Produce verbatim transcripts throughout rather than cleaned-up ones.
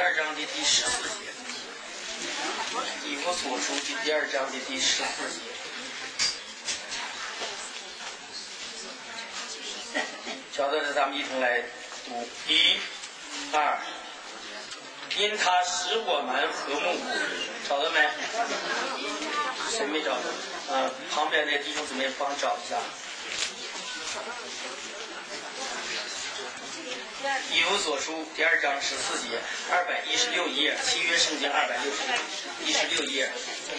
二章的第十四节，以弗所书的第二章的第十四节。找到了，咱们一同来读：一、二，因他使我们和睦。找到没？谁没找到？啊，旁边的弟兄姊妹帮找一下。以弗所书第二章十四节，二百一十六页，新约圣经二百六十一十六页。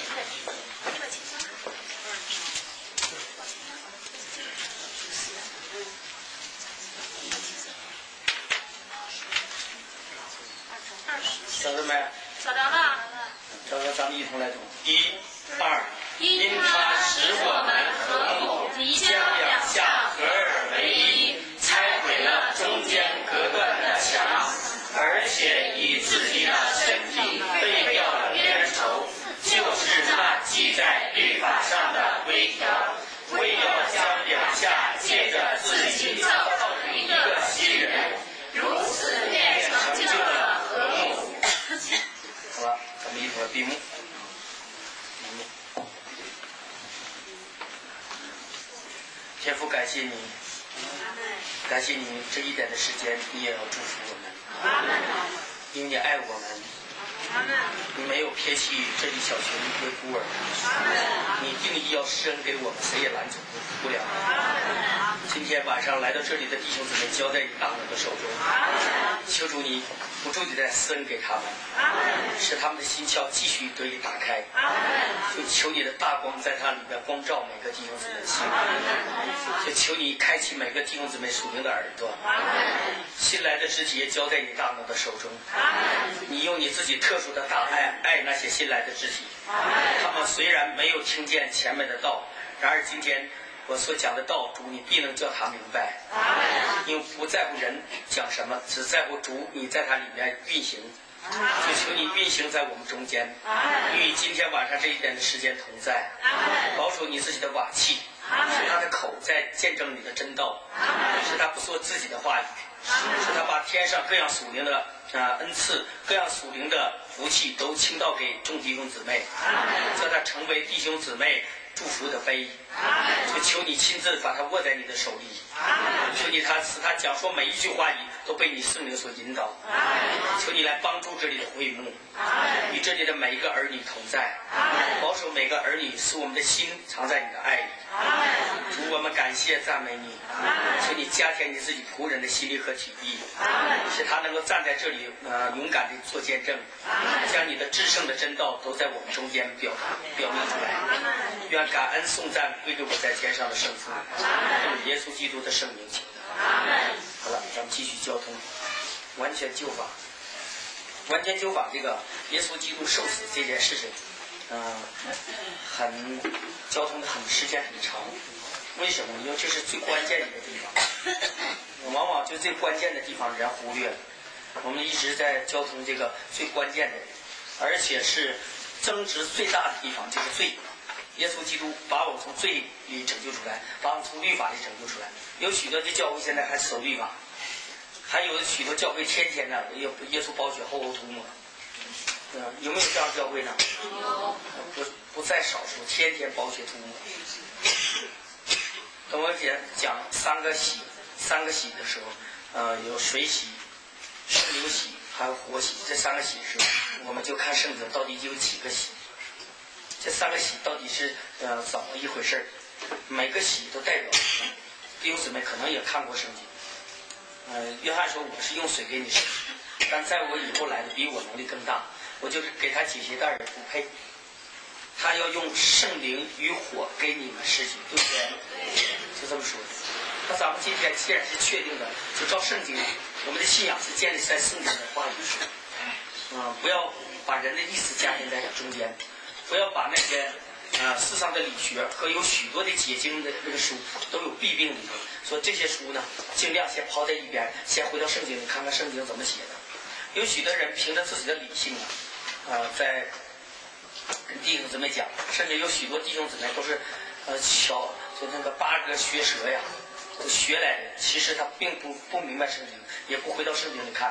找到没？ 找到了。 找到，咱们一同来读：一、二， 因他使我们和睦，将两下合而为一，拆毁了中间隔断的墙， 而且以自己的身体废掉了冤仇，就是那记在律法上的规条，为要将两下借着自己造成一个新人， 如此便成就了和睦。 好了，咱们一会儿闭幕。天父，感谢你，感谢你这一点的时间，你也要祝福我们，因为你爱我们，你没有撇弃这里小群一个孤儿，你定义要施恩给我们，谁也拦阻不了。今天晚上来到这里的弟兄姊妹，交在你大能的手中，求主你不住地在施恩给他们，使他们的心窍继续得以打开，就求你的大光在他里面光照每个弟兄姊妹的心，就求你开启每个弟兄姊妹属灵的耳朵，新来的肢体也交在你大能的手中，你用你自己特殊的大爱爱那些新来的肢体，他们虽然没有听见前面的道，然而今天我所讲的道，主你必能叫他明白，因为不在乎人讲什么，只在乎主你在他里面运行，就求你运行在我们中间，与今天晚上这一点的时间同在，保守你自己的瓦器，使他的口在见证你的真道，使他不说自己的话语，使他把天上各样属灵的啊恩赐，各样属灵的福气都倾倒给众弟兄姊妹，叫他成为弟兄姊妹祝福的杯，就求你亲自把它握在你的手里，求你他使他讲说每一句话语都被你圣灵所引导，求你来帮助这里的会幕，与这里的每一个儿女同在，保守每个儿女，使我们的心藏在你的爱里。主，我们感谢赞美你，求你加添你自己仆人的心力和体力，使他能够站在这里呃勇敢地做见证，将你的至圣的真道都在我们中间表表明出来。愿感恩颂赞归给我在天上的圣父，奉耶稣基督的圣名求的。好了，咱们继续交通完全救法。完全救法这个耶稣基督受死这件事情，嗯、呃，很交通的很时间很长。为什么？因为这是最关键的一个地方，往往就最关键的地方人忽略了。我们一直在交通这个最关键的，而且是增值最大的地方，就是罪。耶稣基督把我们从罪里拯救出来，把我们从律法里拯救出来。有许多的教会现在还守律法，还有许多教会天天的耶耶稣宝血厚厚涂抹。嗯，有没有这样的教会呢？不不在少数，天天宝血涂抹。等我讲讲三个洗，三个洗的时候，呃，有水洗、圣灵洗，还有火洗。这三个洗的时候，我们就看圣经到底有几个洗。这三个洗到底是呃怎么一回事？每个洗都代表弟兄姊妹可能也看过圣经。呃，约翰说我是用水给你洗，但在我以后来的比我能力更大，我就是给他解鞋带也不配。他要用圣灵与火给你们施洗，对不对？就这么说的。那咱们今天既然是确定的，就照圣经，我们的信仰是建立在圣经的话语上。嗯、呃，不要把人的意思加进在中间。不要把那些啊、呃、世上的理学和有许多的解经的那个书都有弊病里头，说这些书呢尽量先抛在一边，先回到圣经里看看圣经怎么写的。有许多人凭着自己的理性啊，啊、呃、在跟弟兄姊妹讲，甚至有许多弟兄姊妹都是呃巧就那个八个学舌呀，都学来的，其实他并不不明白圣经，也不回到圣经里看，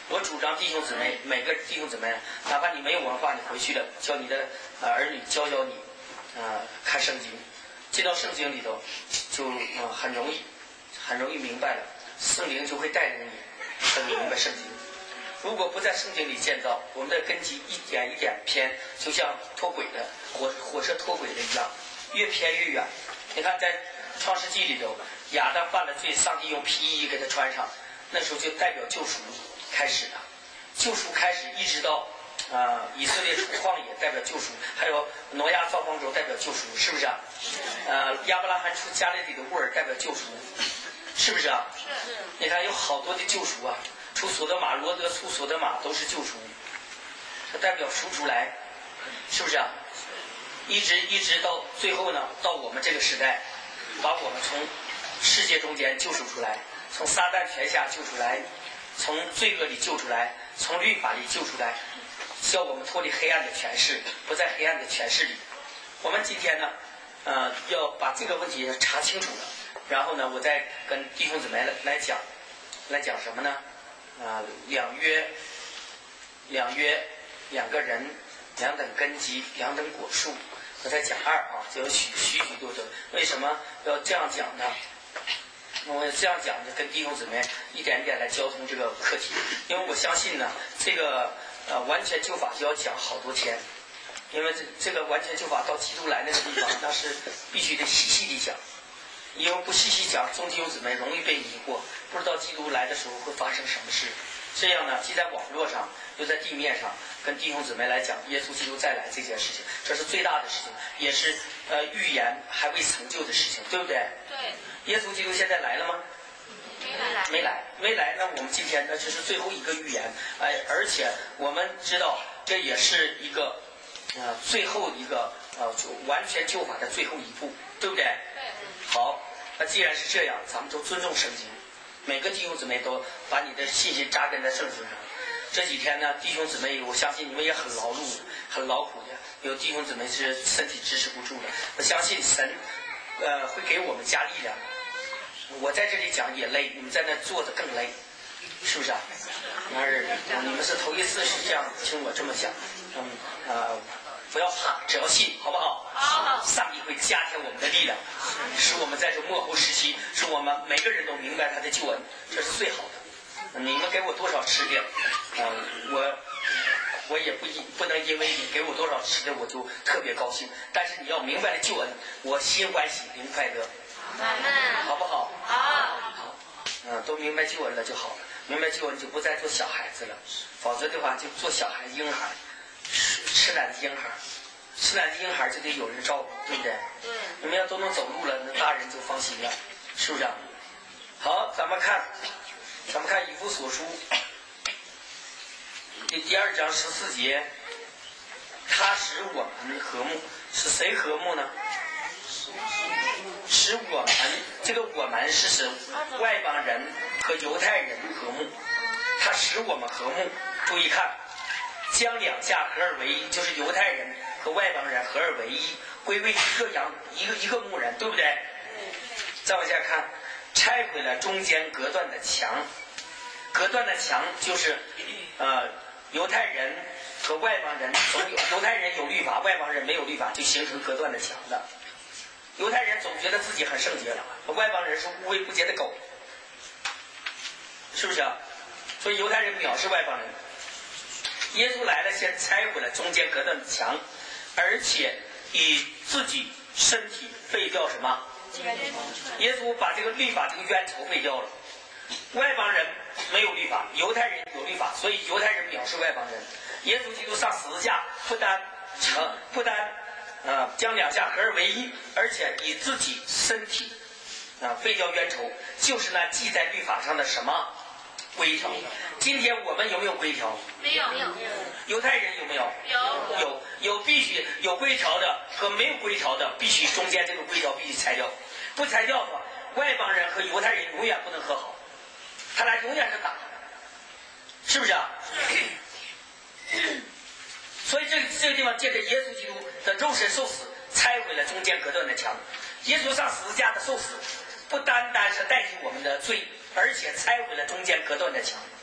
我主张弟兄姊妹，每个弟兄姊妹，哪怕你没有文化，你回去了，教你的呃儿女教教你，啊、呃，看圣经，进到圣经里头，就呃很容易，很容易明白了，圣灵就会带领你，很明白圣经。如果不在圣经里建造，我们的根基一点一点偏，就像脱轨的火火车脱轨的一样，越偏越远。你看在创世纪里头，亚当犯了罪，上帝用皮衣给他穿上，那时候就代表救赎开始了，救赎开始一直到啊、呃、以色列出旷野代表救赎，还有挪亚造方舟代表救赎，是不是啊？呃，亚伯拉罕出加利底的乌尔代表救赎，是不是啊？是。你看有好多的救赎啊，出所得玛、罗德出所得玛都是救赎，它代表赎出来，是不是啊？一直一直到最后呢，到我们这个时代，把我们从世界中间救赎出来，从撒旦权下救出来，从罪恶里救出来，从律法里救出来，叫我们脱离黑暗的权势，不在黑暗的权势里。我们今天呢，呃，要把这个问题查清楚了，然后呢，我再跟弟兄姊妹来来讲，来讲什么呢？啊、呃，两约，两约，两个人，两等根基，两等果树。我再讲二啊，就有许许许多多。为什么要这样讲呢？我这样讲就跟弟兄姊妹一点一点来交通这个课题，因为我相信呢，这个呃完全救法就要讲好多天，因为这这个完全救法到基督来那个地方，那是必须得细细地讲，因为不细细讲，众弟兄姊妹容易被迷惑，不知道基督来的时候会发生什么事。这样呢，既在网络上又在地面上跟弟兄姊妹来讲耶稣基督再来这件事情，这是最大的事情，也是呃预言还未成就的事情，对不对？ 对。 耶稣基督现在来了吗？ 没来。 没来，没来。那我们今天呢，这是最后一个预言，哎，而且我们知道这也是一个呃最后一个呃就完全救法的最后一步，对不对？ 对。 好，那既然是这样，咱们都尊重圣经。每个弟兄姊妹都把你的信心扎根在圣经上。这几天呢，弟兄姊妹，我相信你们也很劳碌、很劳苦的。有弟兄姊妹是身体支持不住的，我相信神，呃，会给我们加力量。我在这里讲也累，你们在那坐着更累，是不是啊？而你们是头一次是这样听我这么讲，嗯呃，不要怕，只要信，好不好？ 好。 上帝会加添我们的力量，使我们在这末后时期，使我们每个人都明白他的救恩，这是最好的。你们给我多少吃的，呃，我我也不不能因为你给我多少吃的我就特别高兴，但是你要明白了救恩，我心欢喜灵快乐，好不好？ 好。 好，嗯、呃，都明白救恩了就好了，明白救恩就不再做小孩子了，否则的话就做小孩婴孩，吃吃奶的婴孩。吃奶的婴孩就得有人照顾，对不对？ 对。 你们要都能走路了，那大人就放心了，是不是啊？好，咱们看，咱们看以弗所书第第二章十四节，他使我们和睦，是谁和睦呢？使我们，这个我们是使外邦人和犹太人和睦，他使我们和睦。注意看，将两下合而为一，就是犹太人和外邦人合而为一，归为一个羊，一个一个牧人，对不对？再往下看，拆毁了中间隔断的墙，隔断的墙就是呃犹太人和外邦人，犹太人有律法，外邦人没有律法，就形成隔断的墙的。犹太人总觉得自己很圣洁了，外邦人是污秽不洁的狗，是不是啊？所以犹太人藐视外邦人。耶稣来了，先拆毁了中间隔断的墙，而且以自己身体废掉什么？耶稣把这个律法这个冤仇废掉了。外邦人没有律法，犹太人有律法，所以犹太人藐视外邦人。耶稣基督上十字架，不单成不单啊、呃、将两下合而为一，而且以自己身体啊、呃、废掉冤仇，就是那记在律法上的什么规条。今天我们有没有规条？ 没有。 犹太人有没有？ 有。 有有必须有规条的和没有规条的，必须中间这个规条必须拆掉。不拆掉的话，外邦人和犹太人永远不能和好，他俩永远是打，是不是啊？是。所以这个这个地方借着耶稣基督的肉身受死，拆毁了中间隔断的墙。耶稣上十字架的受死，不单单是代替我们的罪，而且拆毁了中间隔断的墙。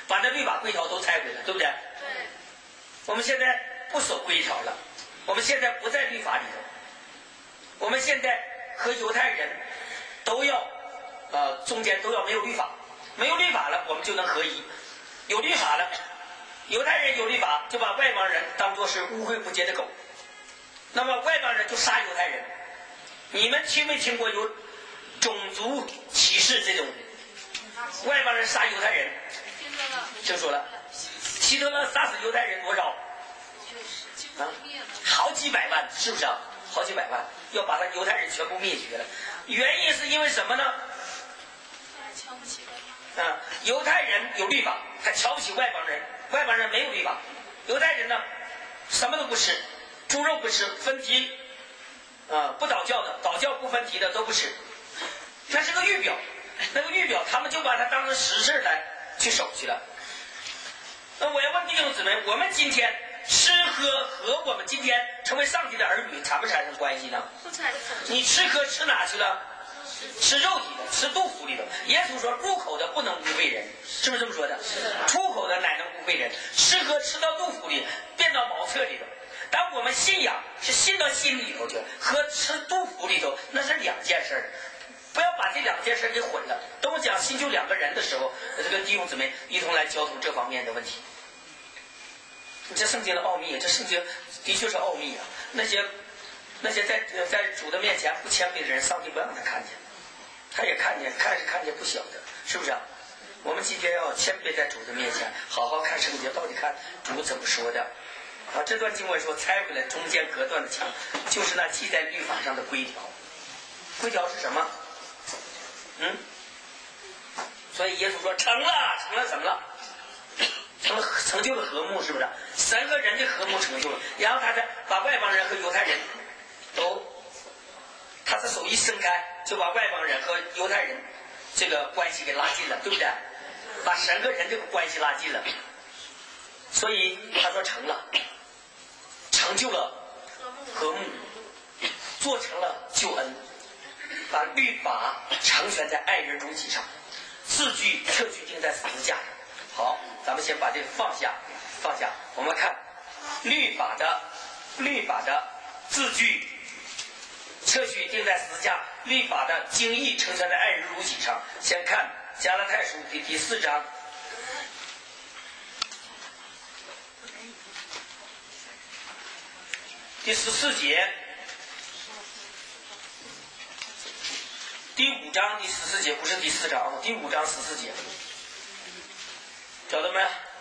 把那律法规条都拆回来，对不对？ 对。 我们现在不守规条了，我们现在不在律法里头，我们现在和犹太人都要呃中间都要没有律法，没有律法了我们就能合一，有律法了，犹太人有律法就把外邦人当作是污秽不洁的狗，那么外邦人就杀犹太人。你们听没听过有种族歧视这种外邦人杀犹太人？听说了。希特勒杀死犹太人多少？啊，好几百万，是不是啊？好几百万，要把他犹太人全部灭绝了。原因是因为什么呢？啊，犹太人有律法，他瞧不起外邦人，外邦人没有律法。犹太人呢，什么都不吃，猪肉不吃，分蹄，啊，不祷教的，祷教不分蹄的都不吃。那是个预表，那个预表，他们就把它当成实事来去守去了。那我要问弟兄姊妹，我们今天吃喝和我们今天成为上帝的儿女产不产生关系呢？ 不产生。 你吃喝吃哪去了？吃肉体的，吃肚腹里头。耶稣说入口的不能污秽人，是不是这么说的？出口的乃能污秽人。吃喝吃到肚腹里，变到茅厕里头。当我们信仰是信到心里头去，和吃肚腹里头那是两件事儿。不要把这两件事给混了。等我讲新旧两个人的时候，这个弟兄姊妹一同来交通这方面的问题。这圣经的奥秘，这圣经的确是奥秘啊。那些那些在在主的面前不谦卑的人，上帝不让他看见，他也看见，看是看见不晓得，是不是啊？我们今天要谦卑在主的面前，好好看圣经，到底看主怎么说的。啊，这段经文说拆回来中间隔断的墙，就是那记在律法上的规条。规条是什么？嗯，所以耶稣说成了，成了什么了？成了成就了和睦，是不是？神和人的和睦成就了，然后他再把外邦人和犹太人都，他的手一伸开，就把外邦人和犹太人这个关系给拉近了，对不对？把神和人这个关系拉近了，所以他说成了，成就了和睦，做成了救恩。把律法成全在爱人如己上，字句特句定在十字架上。好，咱们先把这个放下，放下。我们看律法的律法的字句特句定在十字架，律法的经义成全在爱人如己上。先看加拉太书第第四章第十四节。第五章第十四节，不是第四章，第五章十四节，找到没？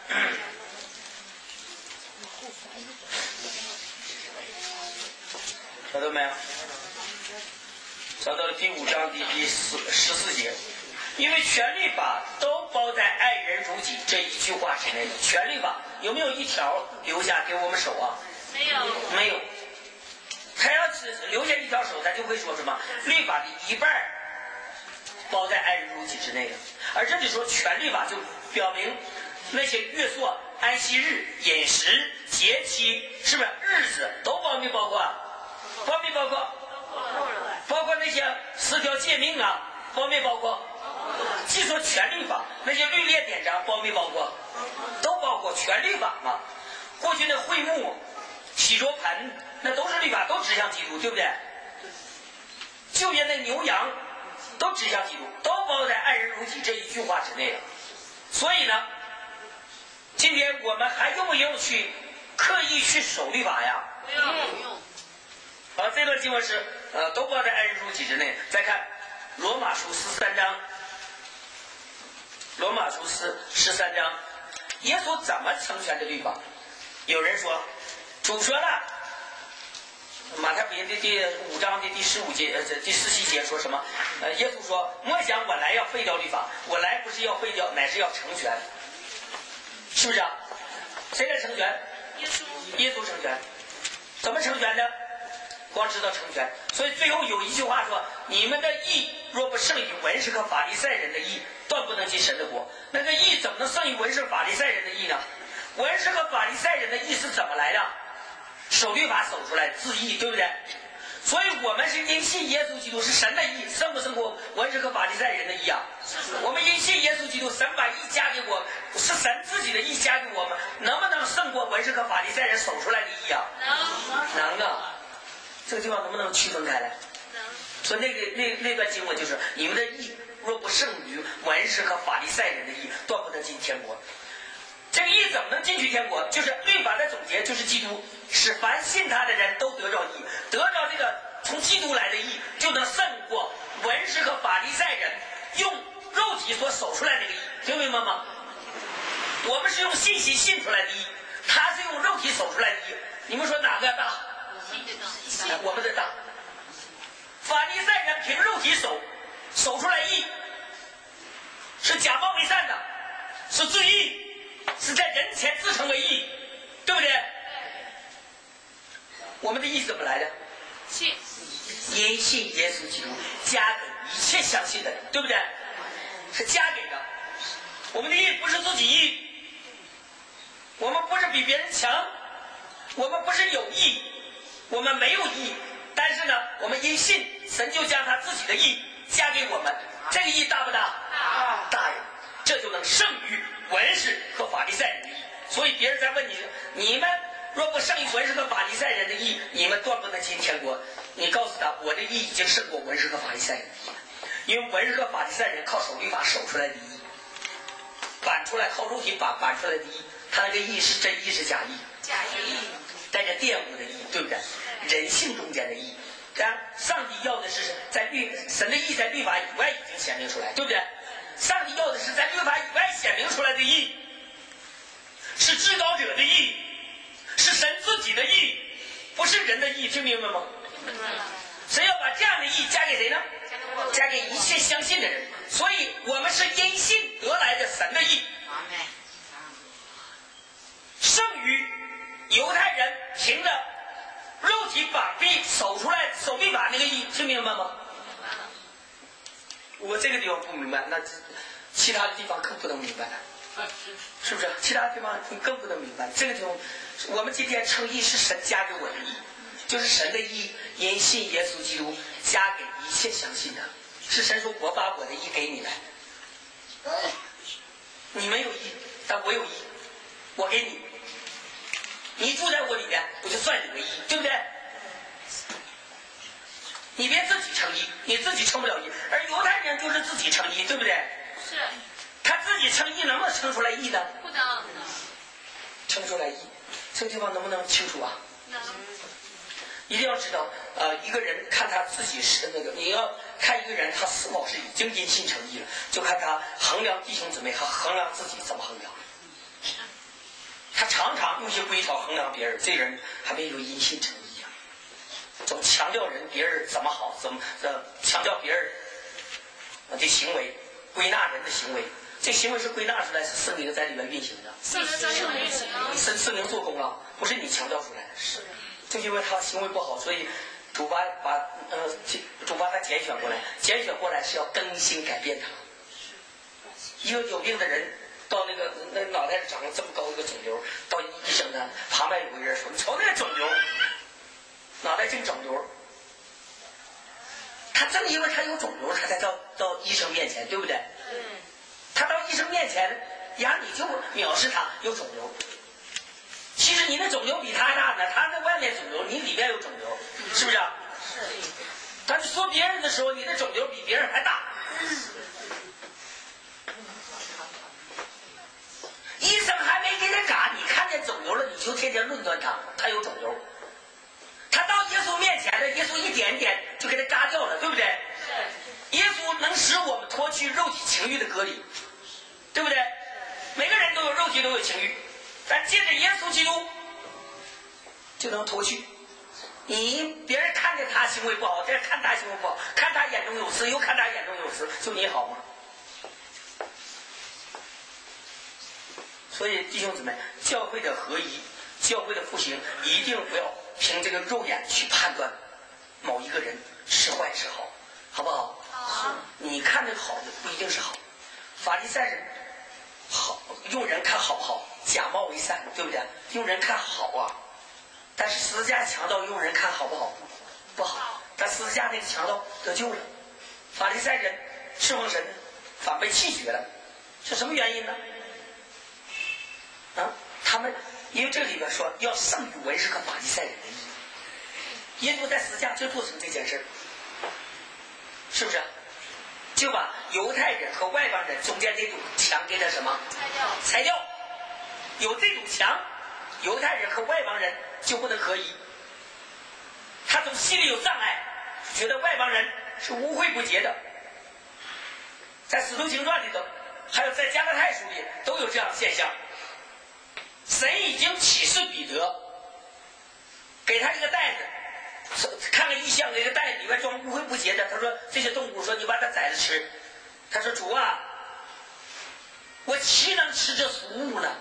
找到没有？找到了第五章第第十十四节，因为全律法都包在爱人如己这一句话之内。全律法有没有一条留下给我们守啊？ 没有， 没有。他要只留下一条手，他就会说什么？律法的一半包在爱人如己之内的。而这里说全律法就表明那些月朔、安息日、饮食、节期，是不是日子都包没包括？包没包括？包括那些十条诫命啊，包没包括？既说全律法，那些律例典章包没包括？都包括，全律法嘛。过去的会幕、洗濯盆，那都是律法，都指向基督，对不对？旧约那牛羊都指向基督，都包在爱人如己这一句话之内了。所以呢，今天我们还用不用去刻意去守律法呀？ 不用，不用。 好，这段经文是呃都包在爱人如己之内。再看罗马书十三章，罗马书十十三章，耶稣怎么成全的律法？有人说，主说了。马太福音的第五章的第十五节，呃，第十七节说什么？呃，耶稣说：“莫想我来要废掉律法，我来不是要废掉，乃是要成全。”是不是啊？谁来成全？ 耶稣。 耶稣成全。怎么成全的？光知道成全。所以最后有一句话说：“你们的义若不胜于文士和法利赛人的义，断不能进神的国。”那个义怎么能胜于文士、法利赛人的义呢？文士和法利赛人的义是怎么来的？守律法守出来自义，对不对？ 所以我们是因信耶稣基督是神的义，胜不胜过文士和法利赛人的义啊？我们因信耶稣基督，神把义加给我，是神自己的义加给我们，能不能胜过文士和法利赛人守出来的义啊？能，能啊！这个地方能不能区分开来？能。所以那个那那段经文就是：你们的义若不胜于文士和法利赛人的义，断不得进天国。这个义怎么能进去天国？就是律法的总结，就是基督使凡信他的人都得着义，得着这个从基督来的义，就能胜过文士和法利赛人用肉体所守出来那个义，听明白吗？我们是用信心信出来的义，他是用肉体守出来的义。你们说哪个大？哎，我们的大。法利赛人凭肉体守，守出来义，是假冒为善的，是自义。是在人前自称为义，对不对？我们的义怎么来的？信，因信耶稣基督加给一切相信的人，对不对？是加给的。我们的义不是自己义，我们不是比别人强，我们不是有义，我们没有义，但是呢，我们因信，神就将他自己的义加给我们。这个义大不大？大，大呀！这就能胜于文士和法利赛人的义。所以别人在问你，你们若不胜于文士和法利赛人的义，你们断不能进天国。你告诉他，我的义已经胜过文士和法利赛人的义，因为文士和法利赛人靠守律法守出来的义，板出来靠肉体板板出来的义，他那个义是真义是假义？假义，带着玷污的义，对不对？人性中间的义。当然，上帝要的是在律神的义在律法以外已经显明出来，对不对？上帝要的是在律法以外显明出来的义，是至高者的义，是神自己的义，不是人的义，听明白吗？神要把这样的义加给谁呢？加给一切相信的人。所以我们是因信得来的神的义，胜于犹太人凭着肉体绑臂守出来守律法那个义，听明白吗？我这个地方不明白，那其他的地方更不能明白，是不是？其他地方更不能明白。这个地方，我们今天称义是神加给我的义，就是神的义，因信耶稣基督加给一切相信的。是神说：“我把我的义给你们，你们有义，但我有义，我给你，你住在我里面，我就算你为义，对不对？”你别自己称义，你自己称不了义，而犹太人就是自己称义，对不对？是。他自己称义能不能称出来义呢？不能。称出来义，这个地方能不能清楚啊？能。一定要知道，呃，一个人看他自己是那个，你要看一个人他是否是已经因信称义了，就看他衡量弟兄姊妹和衡量自己怎么衡量。他常常用些规条衡量别人，这人还没有因信称义。总强调人别人怎么好，怎么呃强调别人的行为，归纳人的行为，这行为是归纳出来，是圣灵在里面运行的。圣灵在圣灵运行，圣圣灵做工了，不是你强调出来的。是，就因为他行为不好，所以主把把呃主把他拣选过来，拣选过来是要更新改变他。一个有病的人到那个那脑袋上长了这么高一个肿瘤，到医生那旁边有个人说：“你瞅那个肿瘤。”脑袋净肿瘤，他正因为他有肿瘤，他才到到医生面前，对不对？嗯。他到医生面前呀，你就藐视他有肿瘤。其实你的肿瘤比他大呢，他在外面肿瘤，你里面有肿瘤，是不是？是。但是说别人的时候，你的肿瘤比别人还大。医生还没给他嘎，你看见肿瘤了，你就天天论断他，他有肿瘤。他到耶稣面前的，耶稣一点点就给他嘎掉了，对不对？耶稣能使我们脱去肉体情欲的隔离，对不对？每个人都有肉体，都有情欲，但借着耶稣基督就能脱去。你别人看见他行为不好，再看他行为不好，看他眼中有刺，又看他眼中有刺，就你好吗？所以弟兄姊妹，教会的合一，教会的复兴，一定不要凭这个肉眼去判断某一个人是坏是好，好不好？好。你看这个好的不一定是好，法利赛人好，用人看好不好？假冒为善，对不对？用人看好啊，但是十字架强调用人看好不好？不好。 但十字架那个强盗得救了，法利赛人侍奉神反被弃绝了，是什么原因呢？啊，他们因为这里边说要胜于文士和法利赛人的义，耶稣在十字架就做成这件事，是不是？就把犹太人和外邦人中间这堵墙给他什么？拆掉。拆掉。有这堵墙，犹太人和外邦人就不能合一。他从心里有障碍，觉得外邦人是污秽不洁的。在使徒行传里头，还有在加拉太书里都有这样的现象。神已经启示彼得，给他一个袋子，看个异象，那个袋子里面装污秽不洁的。他说这些动物，说你把它宰了吃。他说主啊，我岂能吃这俗物呢？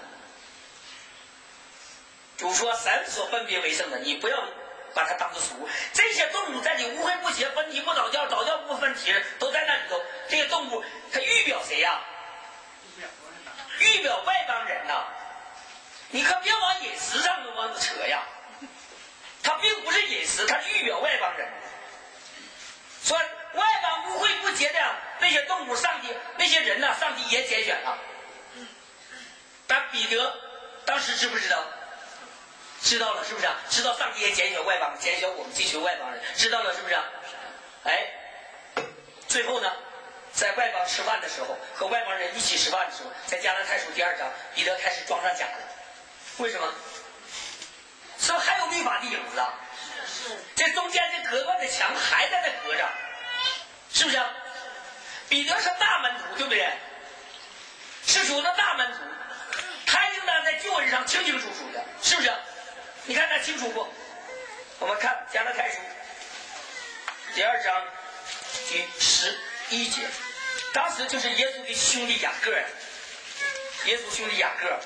主说神所分别为圣的，你不要把它当作俗物。这些动物在你污秽不洁、分体不早教、早教不分体都在那里头。这些动物它预表谁呀、啊？预表外邦人呐、啊！你可别往饮食上往子扯呀。它并不是饮食，它是预表外邦人。说外邦污秽不洁的那些动物，上帝那些人呢、啊，上帝也拣选了。但彼得当时知不知道？知道了，是不是啊？知道上帝也拣选外邦，拣选我们这群外邦人，知道了，是不是啊？哎，最后呢，在外邦吃饭的时候，和外邦人一起吃饭的时候，在加拉太书第二章，彼得开始装上假了。为什么？是不是还有律法的影子啊？是。这中间这隔断的墙还在那隔着，是不是啊？彼得是大门徒，对不对？是主的大门徒，他应当在救恩上清清楚楚的，是不是？你看他清楚不？我们看加拉太书第二章第十一节，当时就是耶稣的兄弟雅各，耶稣兄弟雅各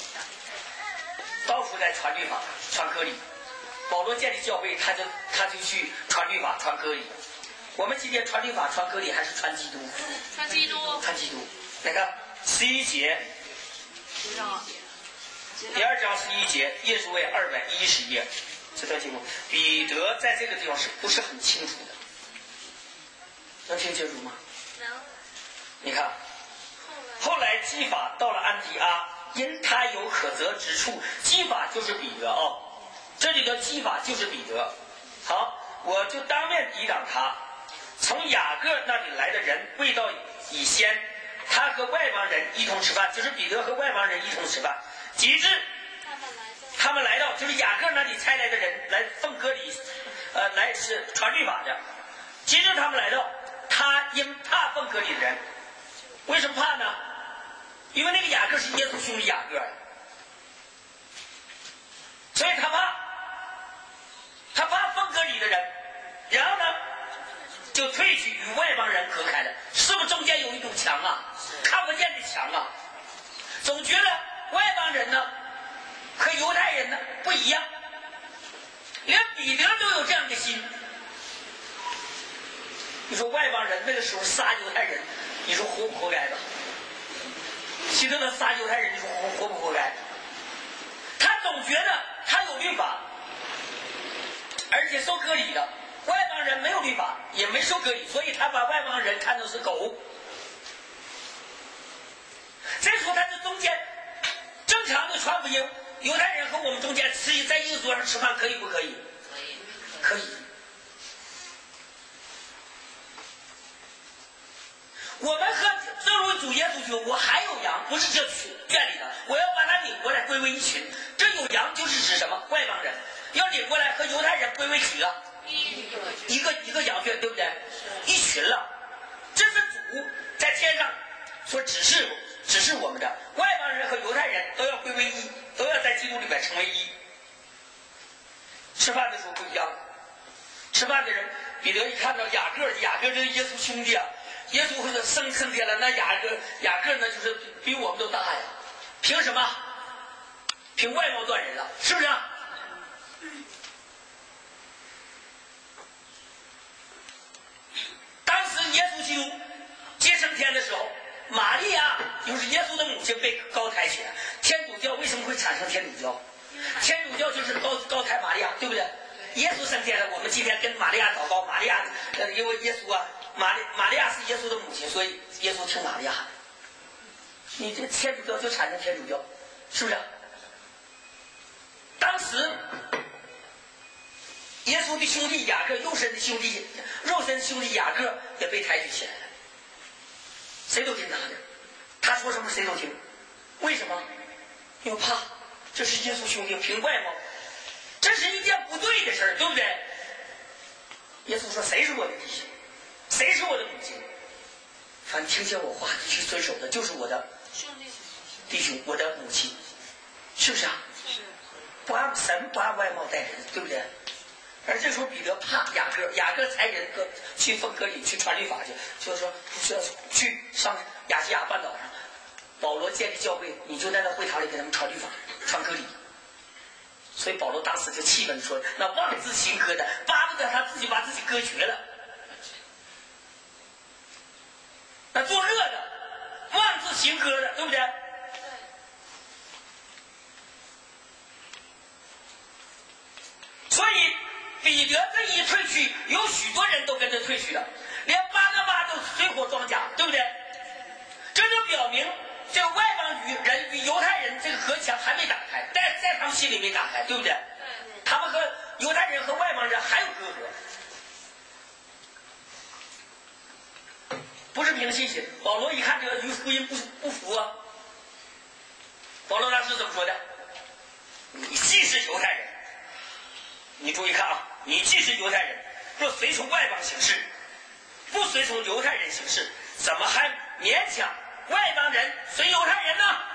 到处在传律法、传科理。保罗建立教会，他就他就去传律法、传科理。我们今天传律法、传科理还是传基督？ 传基督。 传基督。来看十一节。第二章十一节，耶稣为二百一十页，这段经文，彼得在这个地方是不是很清楚的？能听清楚吗？能。你看，后来基法到了安提阿，因他有可责之处，基法就是彼得哦，这里的基法就是彼得。好，我就当面抵挡他。从雅各那里来的人未到以先，他和外邦人一同吃饭，就是彼得和外邦人一同吃饭。及至他们来到，就是雅各那里差来的人来奉割礼，呃，来是传律法的。及至他们来到，他因怕奉割礼的人，为什么怕呢？因为那个雅各是耶稣兄弟雅各，所以他怕，他怕奉割礼的人，然后呢，就退去与外邦人隔开了。是不是中间有一堵墙啊？看不见的墙啊？总觉得外邦人呢和犹太人呢不一样，连彼得都有这样的心。你说外邦人那个时候杀犹太人，你说活不活该吧？希特勒杀犹太人，你说活活不活该？他总觉得他有律法，而且受割礼的，外邦人没有律法，也没受割礼，所以他把外邦人看作是狗。这时候他这中间正常的传福音，犹太人和我们中间吃在一个桌上吃饭，可以不可以？可以，可以。我们和正如主耶稣说，我还有羊，不是这圈里的，我要把它领过来归为一群。这有羊就是指什么？外邦人要领过来和犹太人归为几个？一个一个羊圈，对不对？一群了。这是主在天上所指示指示我们的，外邦人和犹太人都要归为一，都要在基督里面成为一。吃饭的时候不一样，吃饭的人，彼得一看到雅各，雅各这是耶稣兄弟啊，耶稣会升升天了，那雅各雅各呢就是比我们都大呀，凭什么？凭外貌断人了，是不是啊？当时耶稣基督接升天的时候，玛利亚就是耶稣的母亲被高抬起来。天主教为什么会产生天主教？天主教就是高高抬玛利亚，对不对？ 耶稣升天了，我们今天跟玛利亚祷告，玛利亚，呃，因为耶稣啊，玛利玛利亚是耶稣的母亲，所以耶稣听玛利亚喊。你这天主教就产生天主教，是不是？当时耶稣的兄弟雅各，肉身的兄弟，肉身兄弟雅各也被抬举起来了，谁都听他的，他说什么谁都听。为什么？因为怕这是耶稣兄弟凭外貌，这是一件不对的事儿，对不对？耶稣说：“谁是我的弟兄？谁是我的母亲？凡听见我话去遵守的，就是我的弟兄，我的母亲，是不是啊？是。不按神不按外貌待人，对不对？而这时候彼得怕雅各，雅各才人个去奉割礼去传律法去，就是说是去上亚细亚半岛上，保罗建立教会，你就在那会堂里给他们传律法、传割礼。所以保罗当时就气愤说：“那妄自行割的，巴不得他自己把自己割绝了。那作恶的，妄自行割的，对不对？”所以彼得这一退去，有许多人都跟着退去了，连巴拿巴都水火装甲，对不对？这就表明这个外邦与人与犹太人这个隔墙还没打开，在在他们心里没打开，对不对？他们和犹太人和外邦人还有隔阂，不是凭信心。保罗一看这个与福音不不符啊，保罗当时怎么说的？你既是犹太人，你注意看啊，你既是犹太人，若随从外邦行事，不随从犹太人行事，怎么还勉强外邦人随犹太人呢？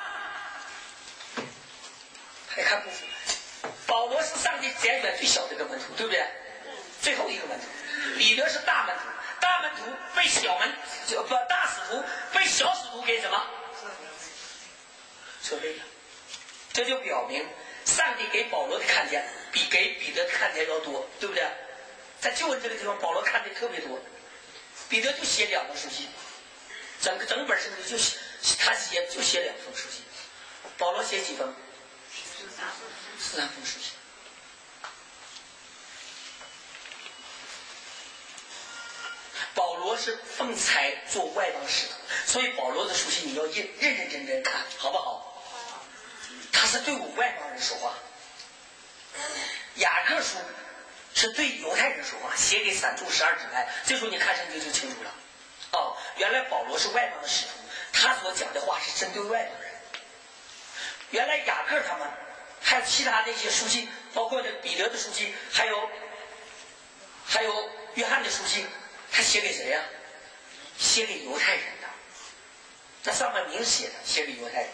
还看不服。保罗是上帝拣选最小的一个门徒，对不对？最后一个门徒。彼得是大门徒，大门徒被小门不大使徒被小使徒给什么责备了？这就表明上帝给保罗的看见比给彼得的看见要多，对不对？在旧约这个地方，保罗看见特别多，彼得就写两个书信，整个整本圣经就写他写就写两封书信，保罗写几封？十三封书信。保罗是奉差做外邦使徒，所以保罗的书信你要认认认真真看，好不好？他是对我外邦人说话。雅各书是对犹太人说话，写给散住十二支派。这时候你看圣经就清楚了。哦，原来保罗是外邦的使徒，他所讲的话是针对外邦人。原来雅各他们还有其他的一些书信，包括这彼得的书信，还有还有约翰的书信，他写给谁呀、啊？写给犹太人的。那上面明写的，写给犹太人。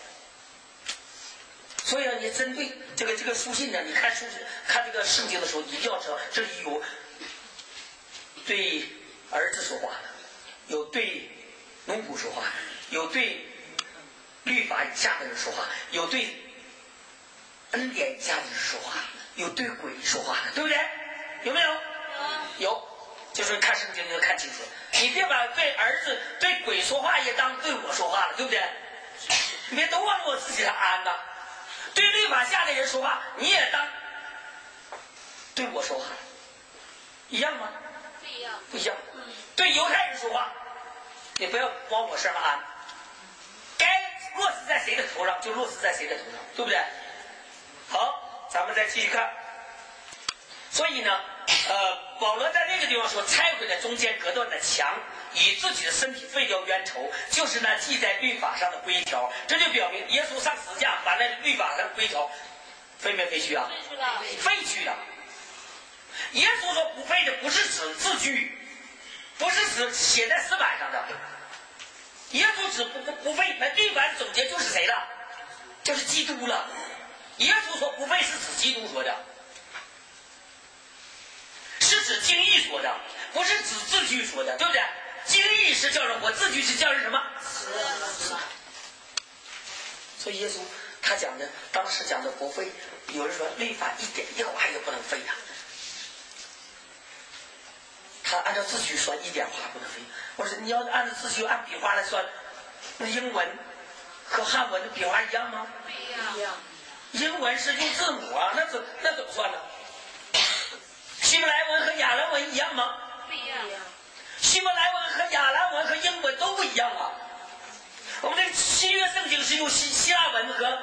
所以呢，你针对这个这个书信呢，你看书看这个圣经的时候，一定要知道这里有对儿子说话的，有对奴仆说话的，有对律法以下的人说话，有对恩典以下的人说话，有对鬼说话的，对不对？有没有？有，就是看圣经就看清楚。你别把对儿子、对鬼说话也当对我说话了，对不对？你别都往我自己上安呐。对律法下的人说话，你也当对我说话，一样吗？ 不一样。 不一样。对犹太人说话，你不要往我身上安，该落实在谁的头上就落实在谁的头上，对不对？好，咱们再继续看。所以呢，呃，保罗在那个地方说，拆毁了中间隔断的墙，以自己的身体废掉冤仇，就是那记在律法上的规条。这就表明耶稣上十字架把那律法上的规条废没废去啊？ 废去了。 废去了。耶稣说不废的不是指字句，不是指写在石板上的。耶稣指不不不废，那律法总结就是谁了？就是基督了。耶稣说不废是指基督说的。是指经义说的，不是指字句说的，对不对？经义是叫人活，字句是叫人什么？所以耶稣他讲的，当时讲的不废，有人说律法一点一划也不能废呀、啊。他按照字句算，一点划不能废。我说你要按照字句按笔画来算，那英文和汉文的笔画一样吗？ 不一样。 英文是用字母啊，那怎那怎么算呢？ 希伯来文和亚兰文一样吗？ 不一样。 希伯来文和亚兰文和英文都不一样啊。我们这个新约圣经是用希希腊文和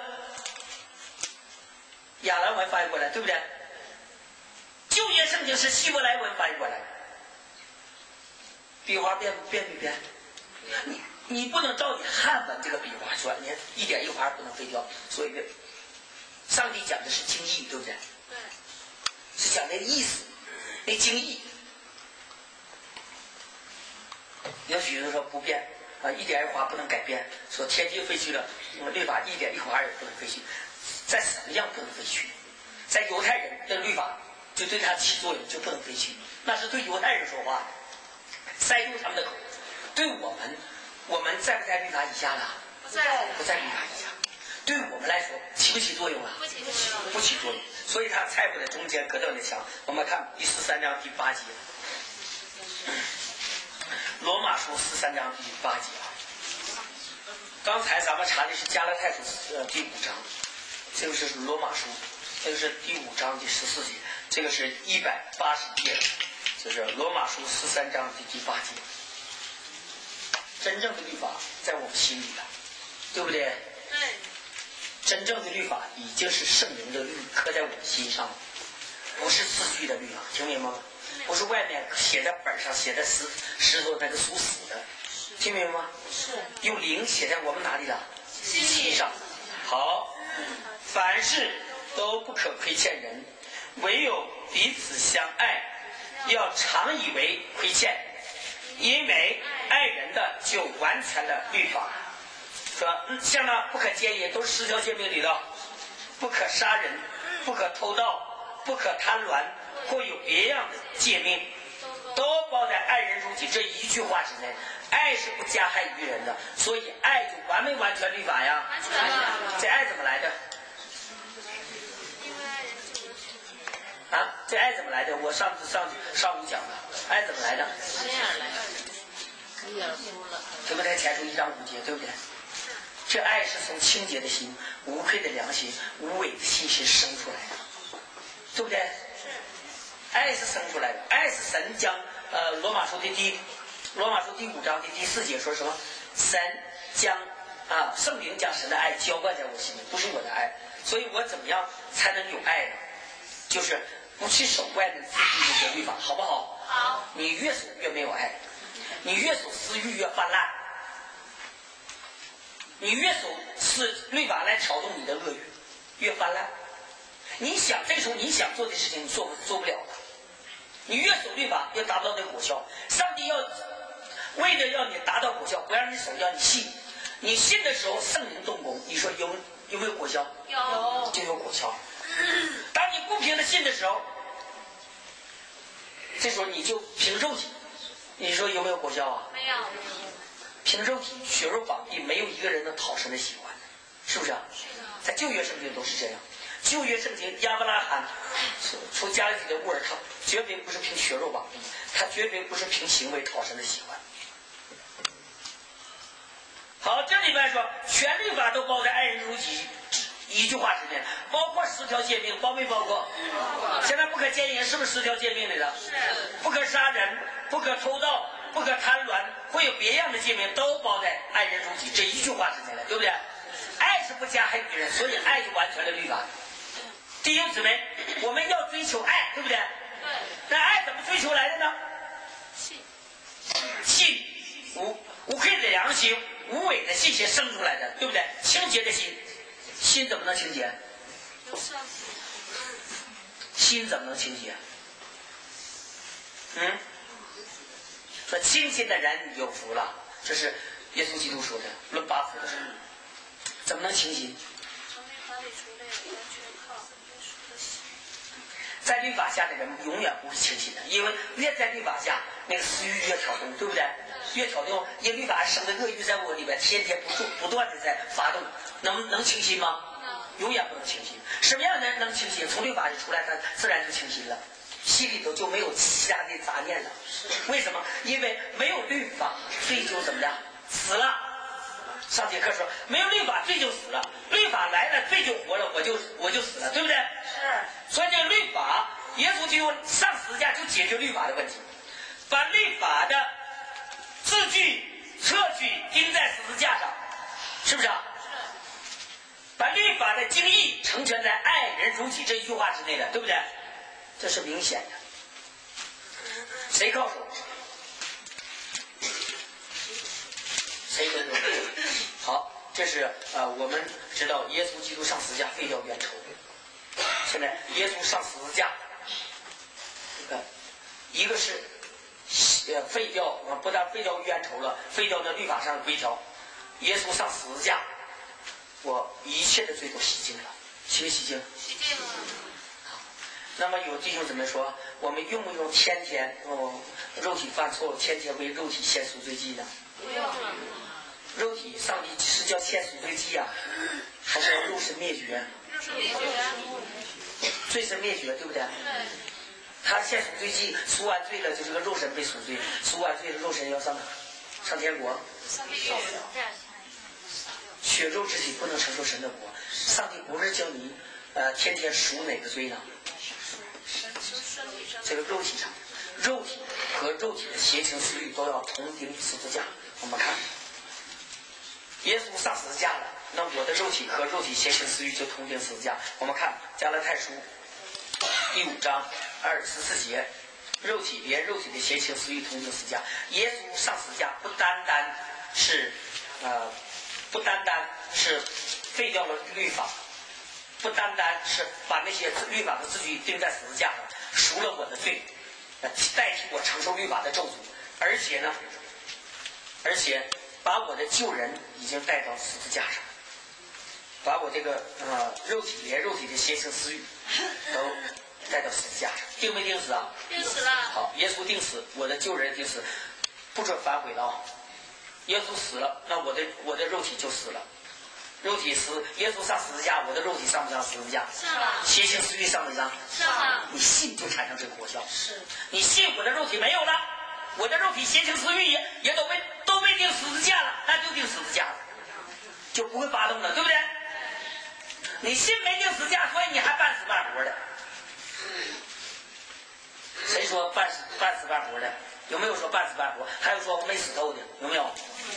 亚兰文翻译过来，对不对？旧约圣经是希伯来文翻译过来，笔画变变没变？你你不能照你汉文这个笔画说，你一点一划不能废掉。所以呢，上帝讲的是经义，对不对？ 对。 是讲那个意思，那经义。有许多说不变啊，一点一划不能改变。说天经废去了，律法一点一划也不能废去，在什么样不能废去？在犹太人的律法就对他起作用，就不能废去。那是对犹太人说话，塞住他们的口。对我们，我们在不在律法以下呢？ 不在， 不在律法以下。对我们来说，起不起作用啊？ 不起作用， 不起作用。所以他拆毁了中间隔断的墙。我们看第十三章第八节，罗马书十三章第八节啊。刚才咱们查的是加拉太书呃第五章，这个是罗马书，这个是第五章第十四节，这个是一百八十页，就是罗马书十三章第第八节。真正的律法在我们心里了，对不对？ 对。 真正的律法已经是圣灵的律刻在我们心上，不是字句的律法，听明白吗？不是外面写在本上、写在石石头那个属死的，听明白吗？ 是。 用灵写在我们哪里了？ 心上。好，凡事都不可亏欠人，唯有彼此相爱，要常以为亏欠，因为爱人的就完全了律法。说像那不可奸淫，都是十条诫命里的，不可杀人，不可偷盗，不可贪婪，或有别样的诫命，都包在爱人如己这一句话之内。爱是不加害于人的，所以爱就完没完全律法呀？ 完全了。 这爱怎么来的？啊，这爱怎么来的？我上次上上午讲的，爱怎么来的？ 这样来的，有点哭了。 对不对？前书一章五节，对不对？这爱是从清洁的心、无愧的良心、无伪的信心生出来的，对不对？ 是。 爱是生出来的，爱是神将呃罗马书的第罗马书第五章的第四节说什么？神将啊圣灵将神的爱浇灌在我心里，不是我的爱，所以我怎么样才能有爱呢？就是不去守外面自己的律法，好不好？ 好。 你越守越没有爱，你越守私欲越泛滥。你越守是律法来挑动你的恶欲，越泛滥。你想这时候你想做的事情，你做不做不了的。你越守律法，越达不到这个果效。上帝要为了要你达到果效，不让你守，要你信。你信的时候，圣灵动工，你说有有没有果效？ 有， 就有果效。当你不凭着信的时候，这时候你就凭肉体，你说有没有果效啊？ 没有。 凭肉体血肉绑定，没有一个人能讨神的喜欢的，是不是啊？ 是的。 在旧约圣经都是这样，旧约圣经亚伯拉罕出加勒底的乌尔，他绝对不是凭血肉绑定，他绝对不是凭行为讨神的喜欢。好，这里边说全律法都包在爱人如己一句话之内，包括十条诫命，包没包括？现在不可奸淫是不是十条诫命里的？ 是。 不可杀人，不可偷盗，不可贪婪，会有别样的诫命，都包在爱人如己这一句话之内了，对不对？爱是不加害于人，所以爱就完全了律法。弟兄姊妹，我们要追求爱，对不对？ 对。 那爱怎么追求来的呢？ 信。 信无无愧的良心，无伪的信心生出来的，对不对？清洁的心，心怎么能清洁？ 有上帝。 心怎么能清洁？嗯？说清心的人有福了，这是耶稣基督说的，论八福的时候，怎么能清心？在律法下的人永远不是清心的，因为越在律法下，那个私欲越挑动，对不对？越挑动，因为律法生的恶欲在我里面天天不断不断的在发动，能能清心吗？永远不能清心。什么样的人能清心？从律法里出来，他自然就清心了。心里头就没有其他的杂念了。为什么？因为没有律法，罪就怎么样？死了。上节课说，没有律法，罪就死了；律法来了，罪就活了，我就我就死了，对不对？ 是。 所以这个律法，耶稣基督上十字架就解决律法的问题，把律法的字句册据钉在十字架上，是不是啊？把律法的精义成全在爱人如己这一句话之内的，对不对？这是明显的。谁告诉我？谁跟着？好，这是呃，我们知道耶稣基督上十字架废掉冤仇。现在耶稣上十字架，你看，一个是呃废掉，不但废掉冤仇了，废掉那律法上的规条。耶稣上十字架，我一切的罪都洗净了，洗没洗净？ 洗净了。 那么有弟兄姊妹说，我们用不用天天哦，肉体犯错，天天为肉体献赎罪祭呢？ 不用了。 肉体上帝是叫献赎罪祭啊，还是肉身灭绝？ 肉身灭绝。 罪身灭绝，对不对？ 对。 他献赎罪祭，赎完罪了，就是个肉身被赎罪，赎完罪了，肉身要上哪？上天国。 上天国。 血肉之体不能承受神的国。上帝不是叫你呃天天赎哪个罪呢？这个肉体上，肉体和肉体的邪情私欲都要同钉十字架。我们看，耶稣上十字架了，那我的肉体和肉体邪情私欲就同钉十字架。我们看加拉太书第五章二十四节，肉体连肉体的邪情私欲同钉十字架。耶稣上十字架不单单是呃，不单单是废掉了律法，不单单是把那些律法的字句钉在十字架上，赎了我的罪，代替我承受律法的咒诅，而且呢，而且把我的旧人已经带到十字架上，把我这个呃肉体连肉体的邪情私欲都带到十字架上，定没定死啊？ 定死了。 好，耶稣定死，我的旧人定死，不准反悔了啊！耶稣死了，那我的我的肉体就死了。肉体死，耶稣上十字架，我的肉体上不上十字架？ 上了。 邪情私欲上不上？ 上了。 你信就产生这个果效。 是。 你信我的肉体没有了，我的肉体邪情私欲也也都被都被钉十字架了，那就钉十字架了，就不会发动了，对不对？你信没钉十字架，所以你还半死半活的。谁说半死半死半活的？有没有说半死半活？还有说没死透的？有没有？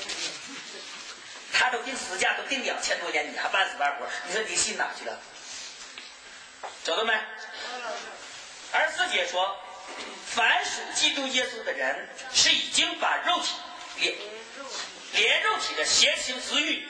他都钉十字架，都钉两千多年，你还半死半活？你说你信哪去了？找到没？二十四节说，凡属基督耶稣的人，是已经把肉体连连肉体的邪情私欲，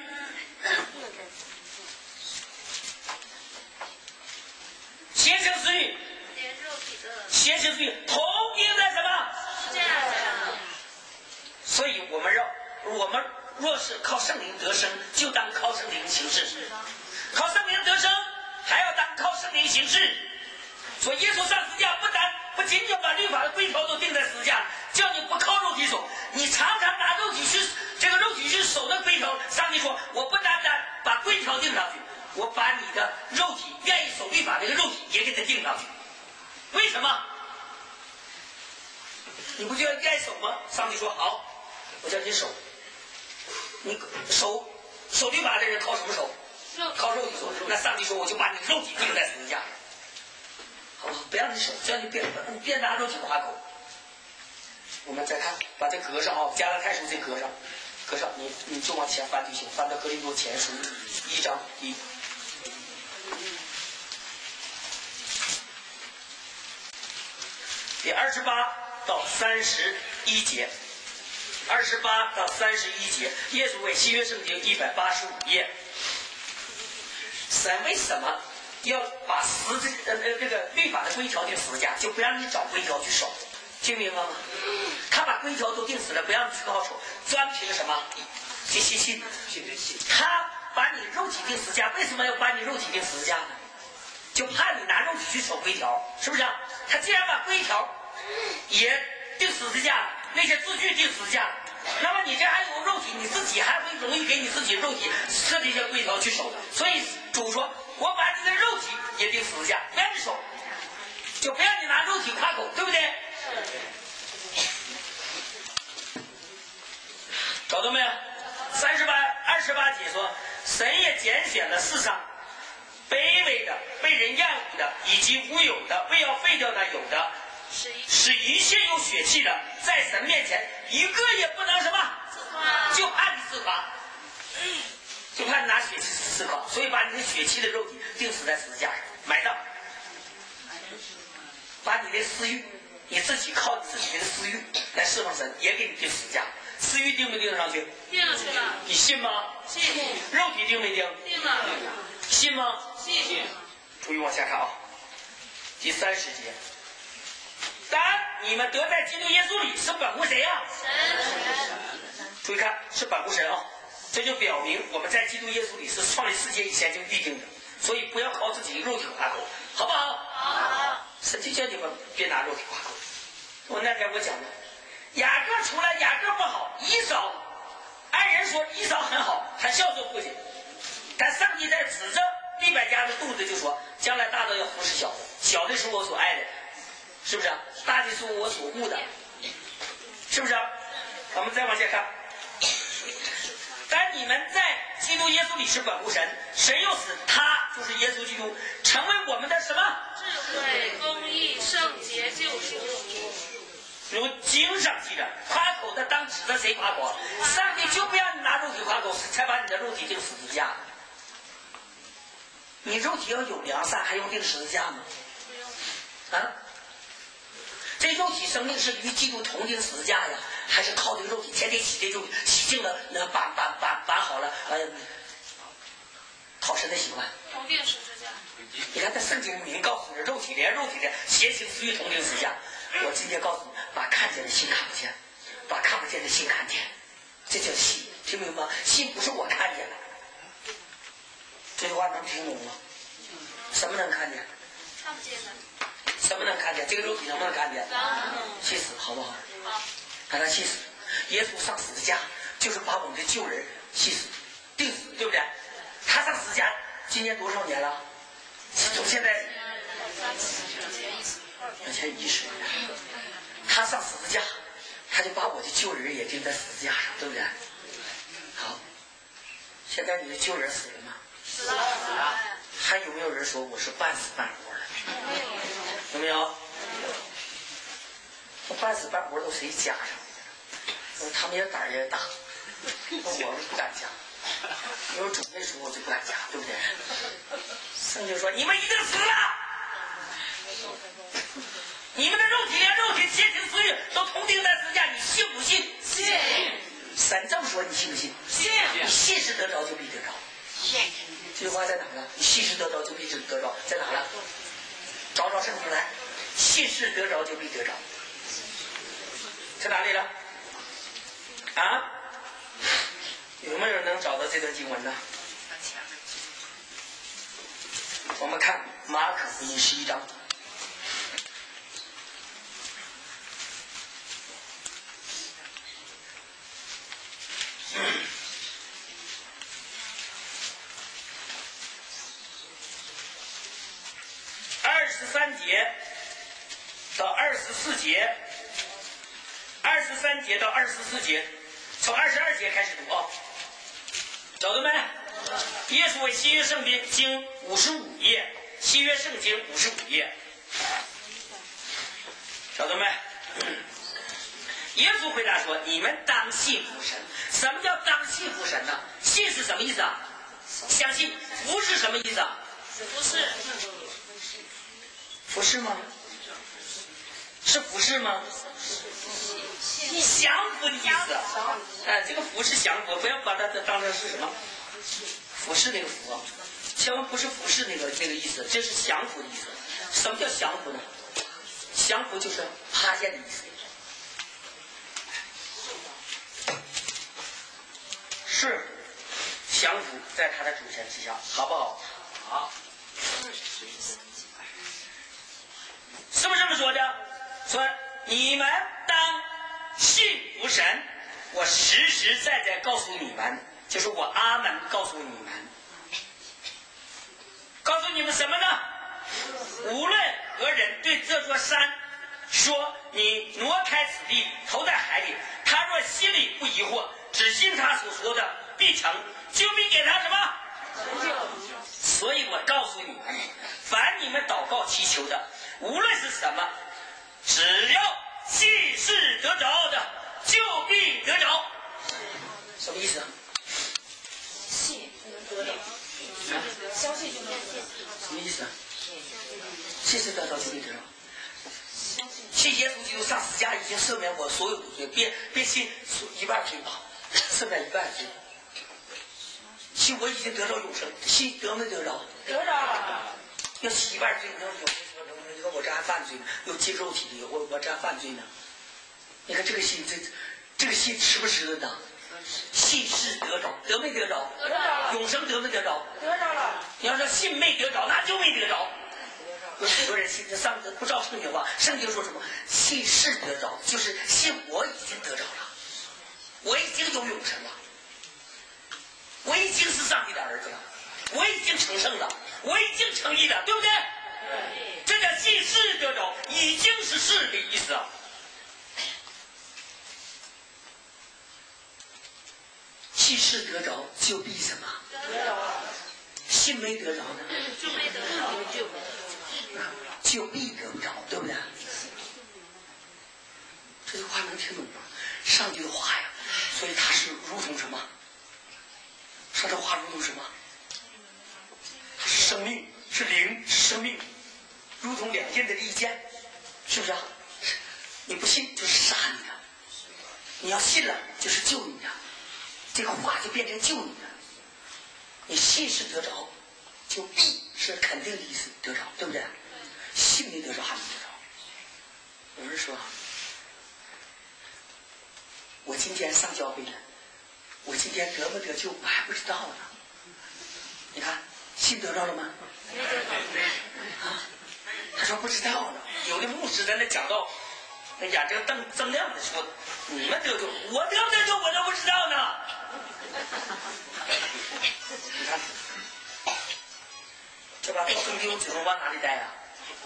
邪情私欲， 连肉体的邪情私欲同钉在什么？ 十字架上。 所以我们要我们。若是靠圣灵得生，就当靠圣灵行事；靠圣灵得生，还要当靠圣灵行事。所以耶稣上十字架不但不仅仅把律法的规条都定在十字架，叫你不靠肉体守，你常常拿肉体去这个肉体去守的规条。上帝说，我不单单把规条定上去，我把你的肉体愿意守律法这个肉体也给它定上去。为什么？你不就要愿意守吗？上帝说好，我叫你守。你守守律法的人靠什么守？靠肉体守。那上帝说，我就把你肉体钉在十字架，好不好？不让你守，只要你别你别拿肉体夸口。我们再看，把这合上啊，加拉太书这合上，合上，你你就往前翻就行，翻到哥林多前书一章一。第二十八到三十一节。二十八到三十一节，耶稣为新约圣经一百八十五页。神为什么要把十字呃呃这个律法的规条定十字架，就不让你找规条去守？听明白吗？他把规条都定死了，不让你去靠守，专凭什么？去信信信。他把你肉体定十字架，为什么要把你肉体定十字架呢？就怕你拿肉体去守规条，是不是啊？他既然把规条也定十字架，那些字句定十字架，那么你这还有肉体，你自己还会容易给你自己肉体设这些规条去守的。所以主说，我把你的肉体也定十字架，不让你守，就不让你拿肉体夸口，对不对？找到没有？三十八二十八节说，神也拣选了世上卑微的、 被人厌恶的，以及无有的，为要废掉那有的，使一切有血气的，在神面前一个也不能什么，就怕你自夸，就怕你拿血气自夸，所以把你的血气的肉体钉死在十字架上，埋葬，把你的私欲，你自己靠自己的私欲来侍奉神，也给你钉十字架。私欲钉没钉上去？ 钉上去了。 你信吗？ 信。 肉体钉没钉？ 钉了。 信吗？ 信。 注意往下看啊，第三十节。但你们得在基督耶稣里是本乎谁呀？ 神。 注意看，是本乎神啊，这就表明我们在基督耶稣里是创立世界以前就预定的，所以不要靠自己肉体夸口，好不好？ 好。 神就叫你们别拿肉体夸口。我那天我讲的。雅各出来，雅各不好，以扫按人说以扫很好，很孝顺父亲，但上帝在指着利百加的肚子就说，将来大的要服侍小的，小的是我所爱的，是不是啊？大的是我所护的，是不是啊？我们再往下看，但你们在基督耶稣里是本乎神，神又使他就是耶稣基督成为我们的什么？ 智慧、公义、圣洁、救赎。 如经上记着，夸口的当指着谁夸口？上帝就不要你拿肉体夸口，才把你的肉体钉十字架。你肉体要有良善，还用钉十字架吗？啊？这肉体生命是与基督同钉十字架呀，还是靠这个肉体天天洗这肉体，洗净了，那把把把把好了，呃，讨神的喜欢。 同钉十字架。 你看，这圣经明告诉你，肉体连肉体的邪情私欲同钉十字架。我今天告诉你，把看见的心看不见，把看不见的心看见，这叫信，听明白吗？信不是我看见的，这句话能听懂吗？什么能看见？ 看不见的。 什么能看见？这个肉体能不能看见？ 能。 气死，好不好？ 好。 把他气死。耶稣上十字架，就是把我们的旧人气死、钉死，对不对？他上十字架，今年多少年了？从现在。两千一十年，他上十字架，他就把我的旧人也钉在十字架上，对不对？好，现在你的旧人死了吗？ 死了。 还有没有人说我是半死半活的？有没有？我半死半活都谁加上的？他们也胆儿也大，我们不敢加，因为主没说我就不敢加，对不对？圣经说你们一定死了。你们的肉体连肉体邪情私欲都同钉在十字架，你信不信？ 信。 神这么说，你信不信？ 信。 你信是得着就必得着。 信。 这句话在哪了？你信是得着就必得着，在哪了？找找圣经来，信是得着就必得着，在哪里了？啊？有没有人能找到这段经文呢？我们看马可福音十一章。二十三节到二十四节，二十三节到二十四节，从二十二节开始读啊、哦，找到没？耶稣为新约圣经五十五页，新约圣经五十五页，找到没？耶稣回答说：“你们当信服神。什么叫当信服神呢？信是什么意思啊？相信。服是什么意思啊？ 服侍。 服侍吗？是服侍吗？降服的意思。哎，这个服是降服，不要把它当成是什么服侍那个服啊，千万不是服侍那个那个意思，这是降服的意思。什么叫降服呢？降服就是趴下的意思。是降服在他的主权之下，好不好？好。是不是这么说的？说你们当信服神，我实实在在告诉你们，就是我阿门告诉你们，告诉你们什么呢？无论何人对这座山说你挪开此地，投在海里，他若心里不疑惑，只信他所说的必成，就必给他什么？所以我告诉你们， 祷告祈求的，无论是什么，只要信是得着的，就必得着。什么意思啊？ 信能得着，相信就能得着。 什么意思啊？信是得着就必得着。信耶稣基督上十字架已经赦免我所有的罪，别别信一半罪吧，赦免一半罪。信我已经得着永生，信得没得着？ 得着了。 要洗一半罪，那有人说，你说我这还犯罪呢？又进肉体里，我我这还犯罪呢？你看这个信，这这个信值不值得当？信是得着，得没得着？ 得着了。 永生得没得着？ 得着了。 你要说信没得着，那就没得着。有许多人信这上不照圣经话，圣经说什么？信是得着，就是信我已经得着了，我已经有永生了，我已经是上帝的儿子了，我已经成圣了，我已经成义了，对不对？ 对。 这叫信是得着，已经是是的意思啊。信是得着就必什么？ 得着了。 信没得着呢？ 就没得着，就没得着。 就必得不着，对不对？这句话能听懂吗？上帝的话呀，所以它是如同什么？上帝的话如同什么？它是生命，是灵，是生命，如同两刃的利剑，是不是啊？你不信就是杀你的，你要信了就是救你的，这个话就变成救你的。你信是得着，就必是肯定的意思，得着，对不对？信没得着还没得着。有人说，我今天上教会了，我今天得不得救我还不知道呢。你看，信得着了吗？ 没得着。 啊，他说不知道呢。有的牧师在那讲到，那眼睛瞪睁亮的说，你们得救，我得不得救我都不知道呢。你看，这把圣经指头往哪里带啊？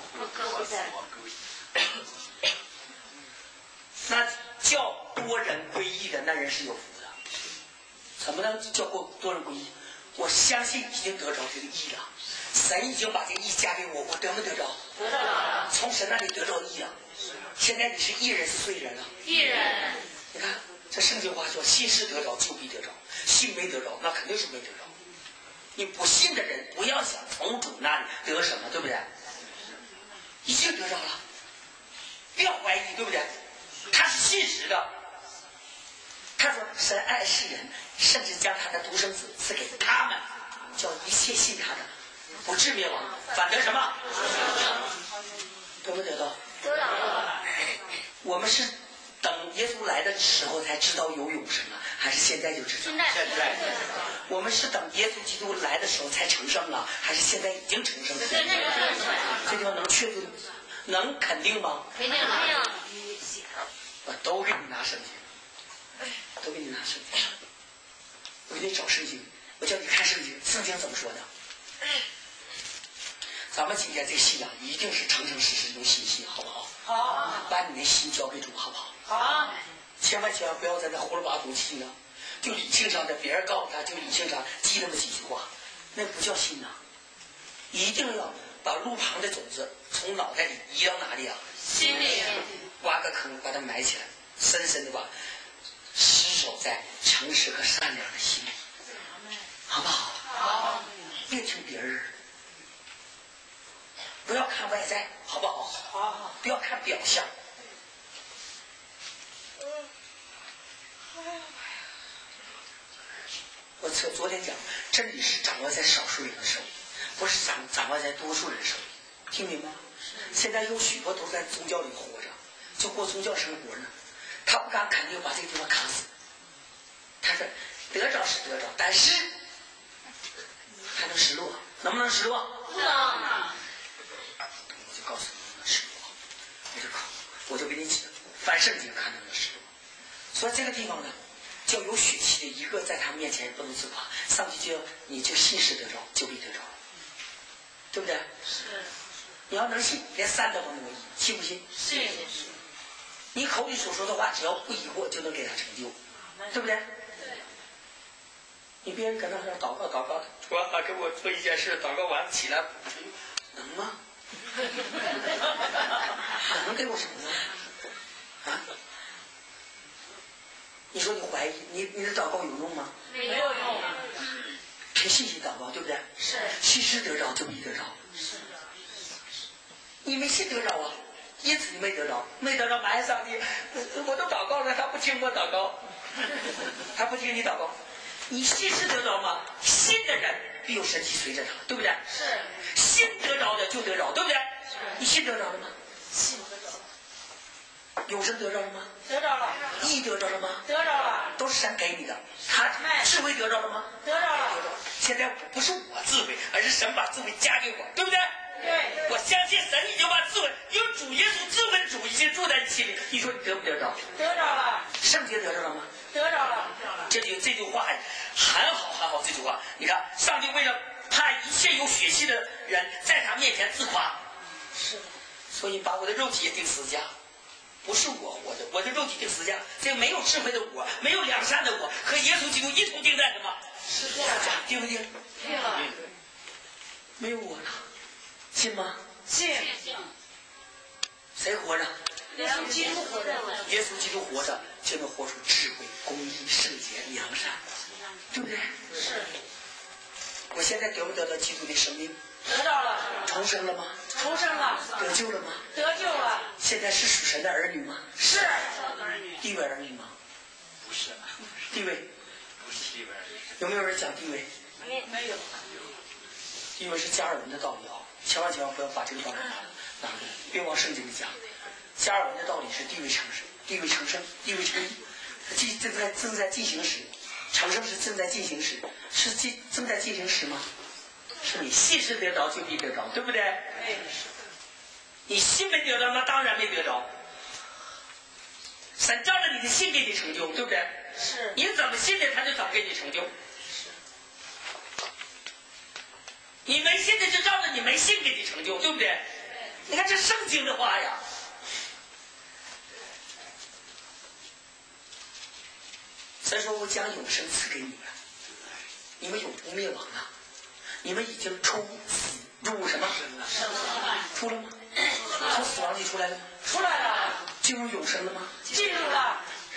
那叫多人归义的那人是有福的。怎么能叫过多人归义？我相信已经得着这个义了，神已经把这个义加给我，我得没得着？ 得着了。 从神那里得着义啊！现在你是义人是罪人啊？ 义人。 你看这圣经话说，信是得着就必得着，信没得着那肯定是没得着。你不信的人不要想从主那里得什么，对不对？已经得着了，不要怀疑，对不对？他是信实的。他说神爱世人，甚至将他的独生子赐给他们，叫一切信他的不至灭亡，反得什么？得不得到？ 得着了。 我们是等耶稣来的时候才知道有永生啊，还是现在就知道？ 现在。 现在。我们是等耶稣基督来的时候才成圣了，还是现在已经成圣了？ 现在成圣。 这地方能确定，能肯定吗？ 肯定肯定。 我都给你拿圣经，都给你拿圣经，我给你找圣经，我叫你看圣经，圣经怎么说的？咱们今天这个信仰一定是诚诚实实用信心，好不好？ 好。 把你的心交给主，好不好？ 好。 千万千万不要在那胡说八道信呢，就理性上的，别人告诉他就理性上记那么几句话，那不叫信呐。一定要把路旁的种子从脑袋里移到哪里啊？ 心里。 挖个坑，把它埋起来，深深的把失守在诚实和善良的心里，好不好？ 好。 别听别人，不要看外在，好不好？ 好。 不要看表象。我昨昨天讲，真理是掌握在少数人的手里，不是掌掌握在多数人手里，听明白吗？现在有许多都在宗教里活着，就过宗教生活呢，他不敢肯定把这个地方卡死。他说得着是得着，但是还能失落，能不能失落？ 不能。 我就告诉你能失落，我就靠，我就给你指翻圣经看能不能失落。所以这个地方呢，叫有血气的一个在他面前不能自夸，上帝就要你就信是得着，就必得着，对不对？ 是。 你要能信，连三都不能疑，信不信？ 信。 你口里所说的话，只要不疑惑，就能给他成就，对不对？ 对。 你别人搁那说祷告祷告，主啊，给我做一件事，祷告完起来，能吗？ 给我什么呢？啊？你说你怀疑，你你的祷告有用吗？ 没有用。 凭信心祷告，对不对？ 是。 信实得着就必得着。 是。 你没信得着啊，因此你没得着，没得着埋怨上帝，我都祷告了，他不听我祷告，他不听你祷告。你信是得着吗？信的人必有神迹随着他，对不对？ 是。 信得着的就得着，对不对？ 是。 你信得着了吗？ 信得着。 永生得着了吗？ 得着了。 义得着了吗？ 得着了。 都是神给你的。他智慧得着了吗？ 得着了。 现在不是我智慧，而是神把智慧加给我，对不对？ 对。 我相信神已经把智慧，有主耶稣智慧主已经住在你心里。你说你得不得着？ 得着了。 圣洁得着了吗？ 得着了。 这句这句话很好很好，这句话你看，上帝为了怕一切有血气的人在他面前自夸， 是的， 所以把我的肉体也定十字架。不是我活着，我的肉体定十字架，这个没有智慧的我，没有良善的我，和耶稣基督一同钉在什么？ 十字架， 定不定？ 定了。 没有我了，信吗？ 信。 谁活着？ 耶稣基督活着。 耶稣基督活着，就能活出智慧、公义、圣洁、良善，对不对？ 是。 我现在得不得到基督的生命？ 得到了。 重生了吗？ 重生了。 得救了吗？ 得救了。 现在是属神的儿女吗？ 是。 地位儿女吗？ 不是。 地位？ 不是地位儿女。 有没有人讲地位？ 没没有。 地位是加尔文的道理啊，千万千万不要把这个道理拿拿过来，别往圣经里讲。加尔文的道理是地位成生，地位成生，地位成义，进正在正在进行时，成生是正在进行时，是进正在进行时吗？是你信是得着就必得着，对不对？ 对。 你信没得着，那当然没得着。神照着你的信给你成就，对不对？ 是。 你怎么信的，他就怎么给你成就。你没信的就照着你没信给你成就，对不对？你看这圣经的话呀。神说我将永生赐给你们，你们永不灭亡啊！你们已经出死入什么？出了吗？从死亡里出来了吗？ 出来了。 进入永生了吗？ 进入了。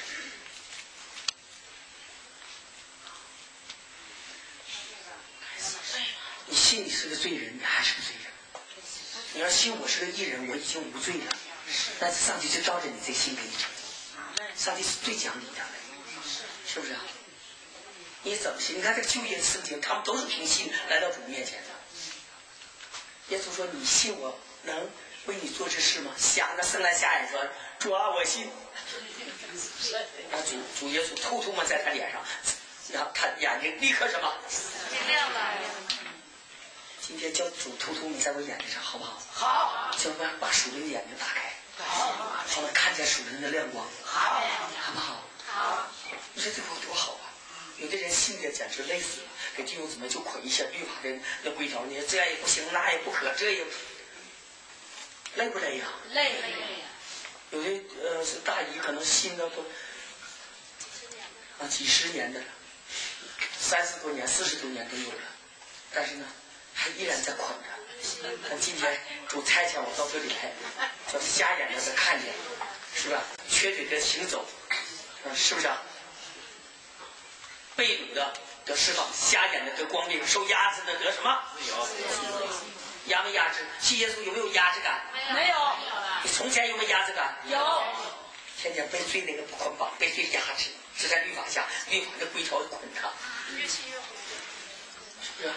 你信你是个罪人，你还是个罪人。你要信我是个义人，我已经无罪了。但是上帝就照着你这心给你成就。上帝是最讲理的，是不是啊？你怎么信？你看这个旧约圣经，他们都是凭信来到主面前的。耶稣说：“你信我能为你做这事吗？”瞎子生来瞎眼说：“主啊，我信。”然后主主耶稣吐吐沫在他脸上，然后他眼睛立刻什么？ 亮了。 今天叫主吐吐沫在我眼睛上，好不好？ 好。 叫我把属灵的眼睛打开， 好， 好了，看见属灵的亮光， 好， 好不好？ 好。 你说这多多好啊！有的人信的简直累死了，给弟兄姊妹就捆一些律法的那规条，你这样也不行，那也不可，这也累不累呀？ 累累呀。 有的呃是大姨，可能信的都啊几十年的了，三十多年、四十多年都有了，但是呢，还依然在捆着。但今天主差遣我到这里来，叫瞎眼的得看见，是吧？瘸腿的行走，啊，是不是啊？被掳的得释放，瞎眼的得光明，受压制的得什么？ 自由。 压没压制？信耶稣有没有压制感？ 没有。 你从前有没有压制感？ 有。 天天被罪那个捆绑，被罪压制，是在律法下，律法的规条捆他。 越亲越悔。 是不是？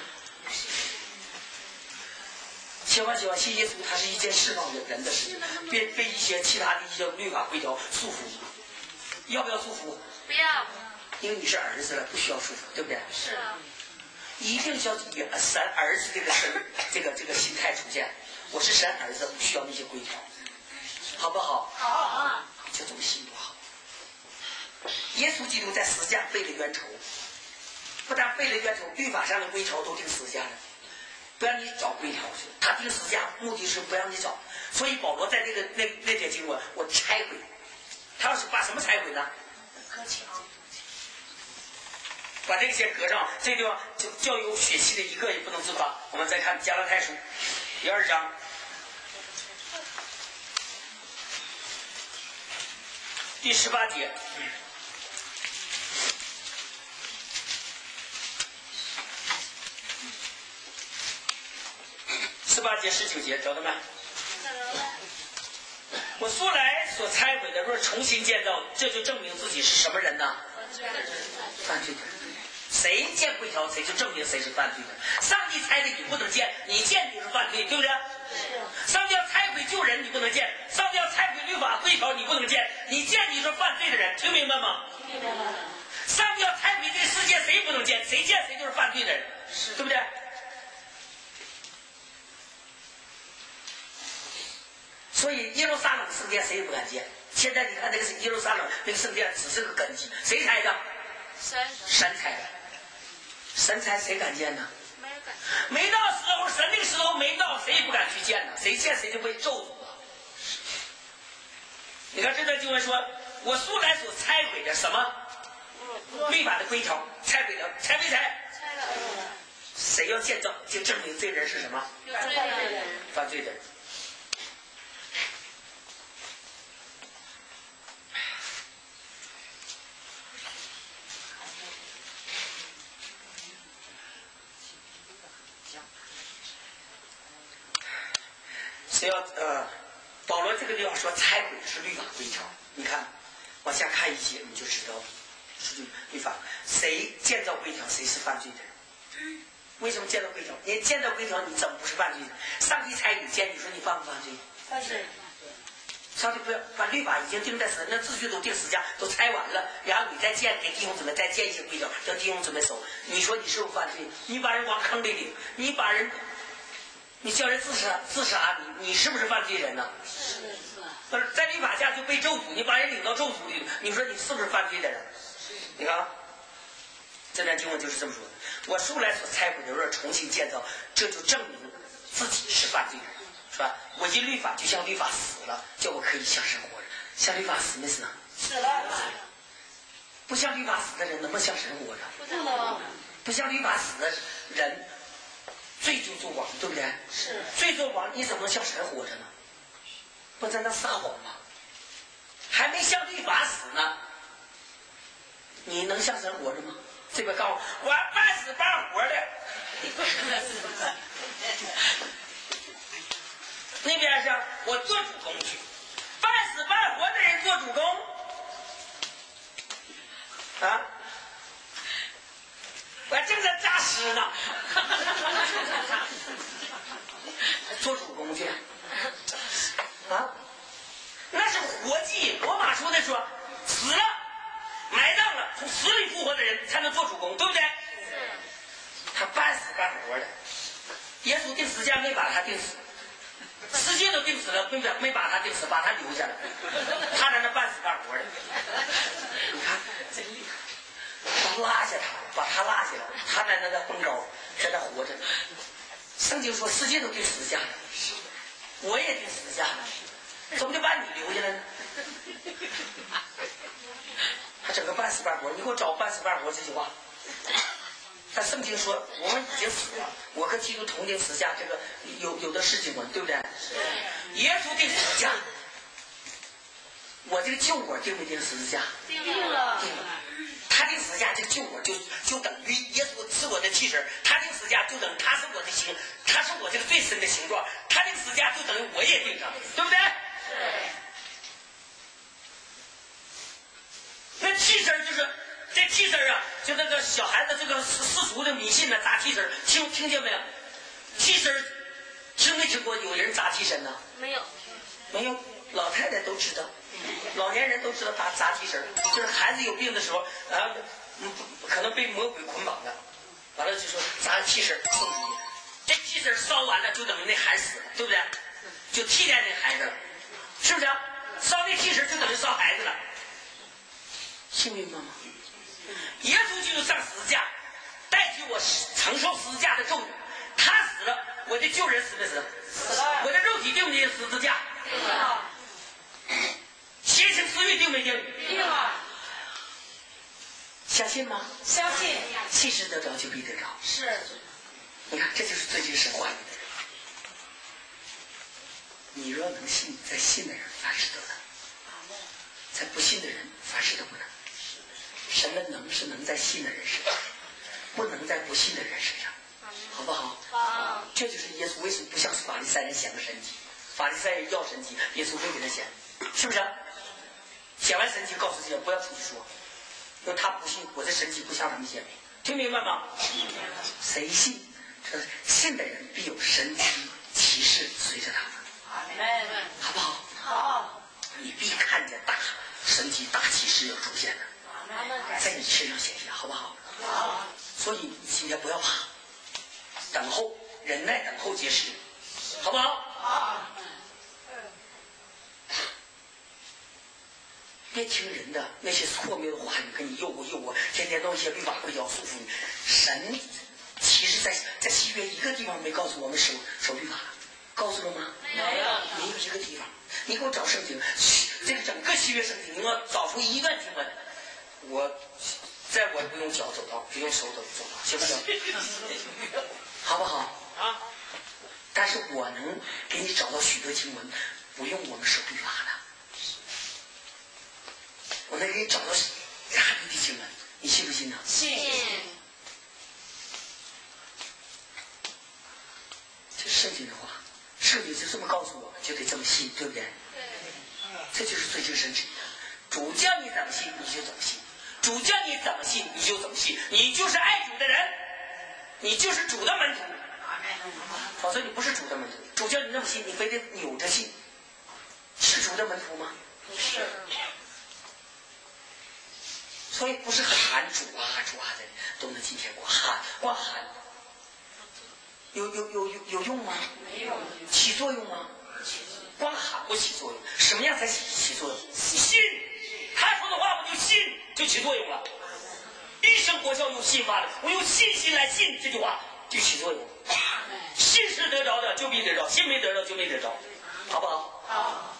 千万千万信耶稣，它是一件释放人的事情，别被一些其他的一些律法规条束缚你。要不要束缚？ 不要。 因为你是儿子了，不需要束缚，对不对？ 是。 一定要以神儿子这个身，这个这个心态出现。我是神儿子，不需要那些规条，好不好？ 好啊。 就这么信多好。耶稣基督在十字架背了冤仇，不但背了冤仇，律法上的规条都定十字架了，不让你找规条去。他定十字架目的是不让你找，所以保罗在那个那那节经文，我拆毁。他要是把什么拆毁呢？ 隔墙。 把这些隔上，这个地方就叫有血气的一个也不能自夸。我们再看加拉太书第二章第十八节。十八节、十九节，找到没？我素来所拆毁的，若重新建造，这就证明自己是什么人呢？犯罪的人。谁建规条，谁就证明谁是犯罪的。上帝拆的你不能建，你建就是犯罪，对不对？上帝要拆毁旧人，你不能建；上帝要拆毁律法规条，你不能建。你建你是犯罪的人，听明白吗？明白。上帝要拆毁这个世界，谁不能建？谁建谁就是犯罪的人，对不对？所以耶路撒冷圣殿谁也不敢建。现在你看那个耶路撒冷那个圣殿只是个根基，谁拆的？神神拆的。神拆谁敢建呢？没敢。没到时候，神那个时候没到，谁也不敢去建呢。谁建谁就被咒诅了。你看这段经文说，我素来所拆毁的什么？律法的规条拆毁了，拆没拆？拆了。谁要建造，就证明这人是什么？犯罪的人。犯罪的人。谁要呃，保罗这个地方说拆毁是律法规条，你看往下看一些你就知道是律法。谁建造规条，谁是犯罪的人。为什么建造规条？你建造规条，你怎么不是犯罪的？上帝拆你建，你说你犯不犯罪？犯罪。上帝不要把律法已经定在十，那秩序都定十架，都拆完了，然后你再建给弟兄姊妹再建一些规条，叫弟兄姊妹守。你说你是不是犯罪？你把人往坑里领，你把人。你叫人自杀，自杀，你你是不是犯罪人呢？是是。在律法下就被咒诅，你把人领到咒诅里，你说你是不是犯罪的人？你看，这段经文就是这么说的。我素来所拆毁的，若重新建造，这就证明自己是犯罪的人，是吧？我因律法就像律法死了，叫我可以像神活着。像律法死没死呢？死了。不像律法死的人，能不能像神活着？不能。不像律法死的人。罪就做王，对不对？是。罪做王，你怎么能像神活着呢？不在那撒谎吗？还没像律法死呢，你能像神活着吗？这边告诉我，我半死半活的。那边是我做主公去，半死半活的人做主公啊。我正在扎尸呢，做主公去啊！那是活祭。罗马说的说，死了埋葬了，从死里复活的人才能做主公，对不对？他半死半活的。耶稣定十架没把他定死，世界都定死了，没没把他定死，把他留下来，他在那半死半活的。你看，真厉害。他拉下他了，把他拉下来，他在那在昏高，在那活着。圣经说世界都定十架了，我也定十架了，怎么就把你留下来呢？他整个半死半活，你给我找半死半活这句话。但圣经说我们已经死了，我和基督同定十架，这个有有的是经文，对不对？耶稣定十架，我这个救我定没定十字架？定了，定了。他定十架，这个救我就就等于耶稣是我的替身，他定十架就等于他是我的形，他是我这个最深的形状，他定十架就等于我也定上，对不对？那替身就是这替身啊，就那个小孩子这个世俗的迷信呢，砸替身，听听见没有？替身听没听过有人砸替身呢？没有，没有，老太太都知道。老年人都知道打砸替身，就是孩子有病的时候，然后嗯可能被魔鬼捆绑了，完了就说砸替身送礼，这替身烧完了就等于那孩子死了，对不对？就替代那孩子了，是不是？烧那替身就等于烧孩子了，信明白吗？耶稣就是上十字架，代替我承受十字架的咒诅，他死了，我的旧人死没死？死了。我的肉体定不定十字架？定了。邪情私欲定没定？定了。相信吗？相信。信是得着就必得着。是。你看，这就是最近神话里的人。你若能信，在信的人凡事都能。 在不信的人凡事都不能。神的能是能在信的人身上，不能在不信的人身上，好不好？好。这就是耶稣为什么不向法利赛人显个神迹，法利赛人要神迹，耶稣会给他显，是不是？显完神迹告诉这些不要出去说，因为他不信我的神迹不向他们显明，听明白吗？谁信？这信的人必有神迹奇事随着他们，好不好？好。你必看见大神迹大奇事要出现的，在你身上显现，好不好？好。所以今天不要怕，等候，忍耐等候结实，好不好？好。别听人的那些错谬的话语跟你诱惑诱惑，天天弄一些律法规条束缚你。神其实在在西约一个地方没告诉我们守守律法，告诉了吗？没有，没有一个地方。你给我找圣经，这个整个西约圣经，你给我找出一段经文，我再我不用脚走到，不用手走走到，行不行？好不好？啊。但是我能给你找到许多经文，不用我们守律法的。我能给你找到大量的经文，你信不信呢？信。这是圣经的话，圣经就这么告诉我们，就得这么信，对不对？对。这就是最精神旨意。主叫你怎么信，你就怎么信；主叫你怎么信，你就怎么信。你就是爱主的人，你就是主的门徒。否则你不是主的门徒。主叫你那么信，你非得扭着信，是主的门徒吗？不是。所以不是喊主啊主啊的都能进天国，喊光喊有有有有有用吗？没有。起作用吗？光喊不起作用。什么样才起起作用？信，他说的话我就信，就起作用了。一生国效用信发的，我用信心来信这句话就起作用。信是得着的就必得着，信没得着就没得着，好不好？好。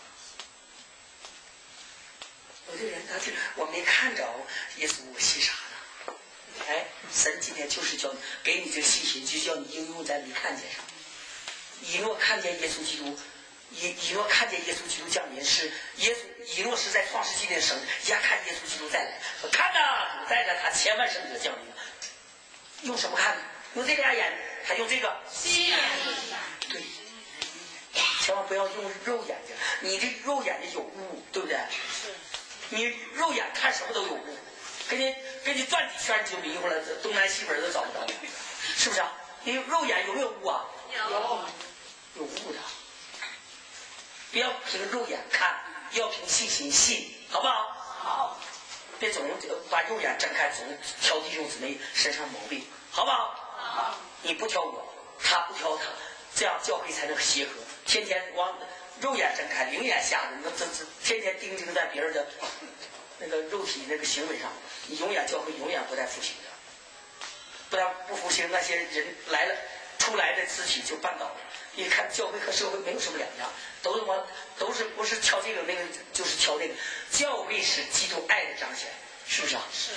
有的人他是我没看着耶稣，我信啥呢？哎，神今天就是叫你给你这个信心，就叫你应用在没看见上。以诺看见耶稣基督，以以诺看见耶稣基督降临是耶稣，以诺是在创世纪的生，一下看耶稣基督再来，说看呐，带着他千万圣者降临。用什么看呢？用这个眼，他用这个心眼。对，千万不要用肉眼睛，你这肉眼睛有误，对不对？是。你肉眼看什么都有误，给你给你转几圈你就迷糊了，东南西北都找不着，是不是啊？你肉眼有没有误啊？有，有误的。不要凭肉眼看，要凭信心信，好不好？好。别总把肉眼睁开，总挑弟兄姊妹身上毛病，好不好？好。你不挑我，他不挑他，这样教会才能协和。天天往肉眼睁开，灵眼瞎的，那这这天天盯盯在别人的那个肉体那个行为上，你永远教会永远不带复兴的。不然不复兴，那些人来了出来的肢体就绊倒了。一看教会和社会没有什么两样，都是往都是不是挑这个那个就是挑那个。教会是基督爱的彰显，是不是啊？是。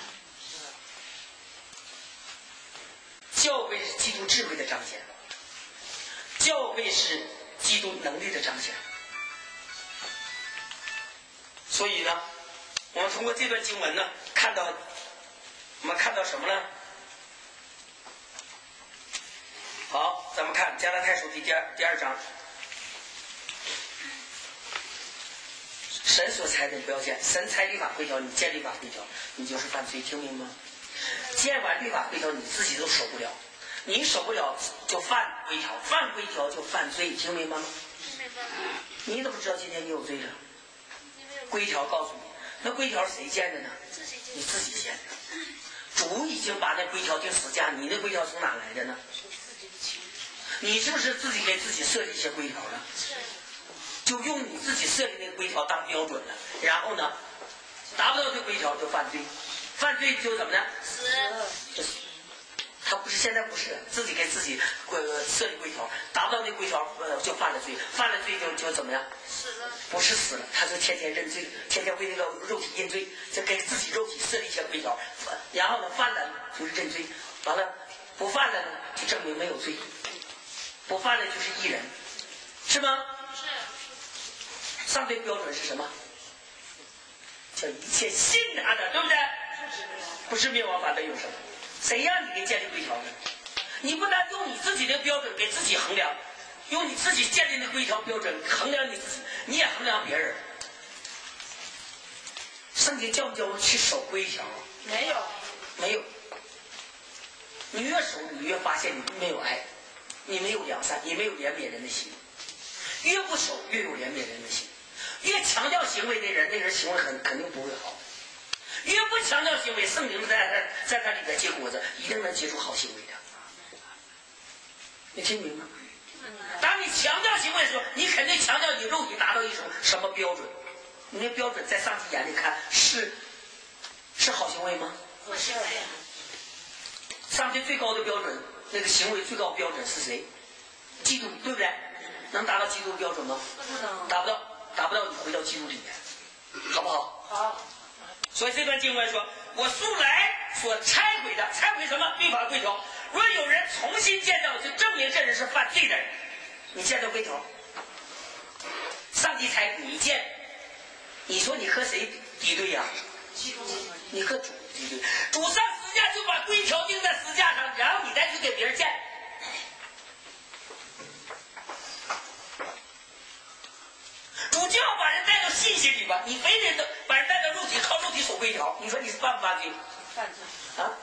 教会是基督智慧的彰显，教会是基督能力的彰显。所以呢，我们通过这段经文呢，看到我们看到什么呢？好，咱们看加拉太书第第二第二章，神所裁的不要见，神裁律法规条，你见律法规条，你就是犯罪，听明白吗？见完律法规条，你自己都守不了，你守不了就犯规条，犯规条就犯罪，听明白吗？你怎么知道今天你有罪了？规条告诉你，那规条谁建的呢？你自己建的。主已经把那规条定死架，你那规条从哪来的呢？你是不是自己给自己设计一些规条了？就用你自己设计那个规条当标准了，然后呢，达不到这规条就犯罪，犯罪就怎么呢？死。他不是现在不是自己给自己呃设立规条，达不到那规条呃就犯了罪，犯了罪就就怎么样？死了。不是死了，他就天天认罪，天天为那个肉体认罪，就给自己肉体设立一些规条，然后呢犯了就是认罪，完了不犯了呢就证明没有罪，不犯了就是义人，是吗？是。上帝标准是什么？ 说一切信他的，对不对？不是灭亡反对永生。谁让你给建立规条呢？你不但用你自己的标准给自己衡量，用你自己建立的规条标准衡量你自己，你也衡量别人。圣经教不教我去守规条？ 没有， 没有。你越守，你越发现你没有爱，你没有良善，你没有怜悯人的心。越不守，越有怜悯人的心。越强调行为的人，那人行为很肯定不会好。越不强调行为，圣灵在他在他里边结果子，一定能结出好行为的。你听明白吗？当你强调行为的时候，你肯定强调你肉体达到一种什么标准？你那标准在上帝眼里看是是好行为吗？ 不是。 上帝最高的标准，那个行为最高标准是谁？基督，对不对？能达到基督的标准吗？ 不能。 达不到，达不到，你回到基督里面，好不好？ 好。 所以这段经文说：“我素来所拆毁的，拆毁什么？律法规条。若有人重新建造，就证明这人是犯罪的人。你建造规条，上帝拆，你建，你说你和谁敌对呀、啊？你和主敌对。主上十字架就把规条钉在十字架上，然后你再去给别人建。主就要把人带到信心里吧，你非得把人带到肉体，靠肉体守规条，你说你是犯不犯罪？ 犯罪啊！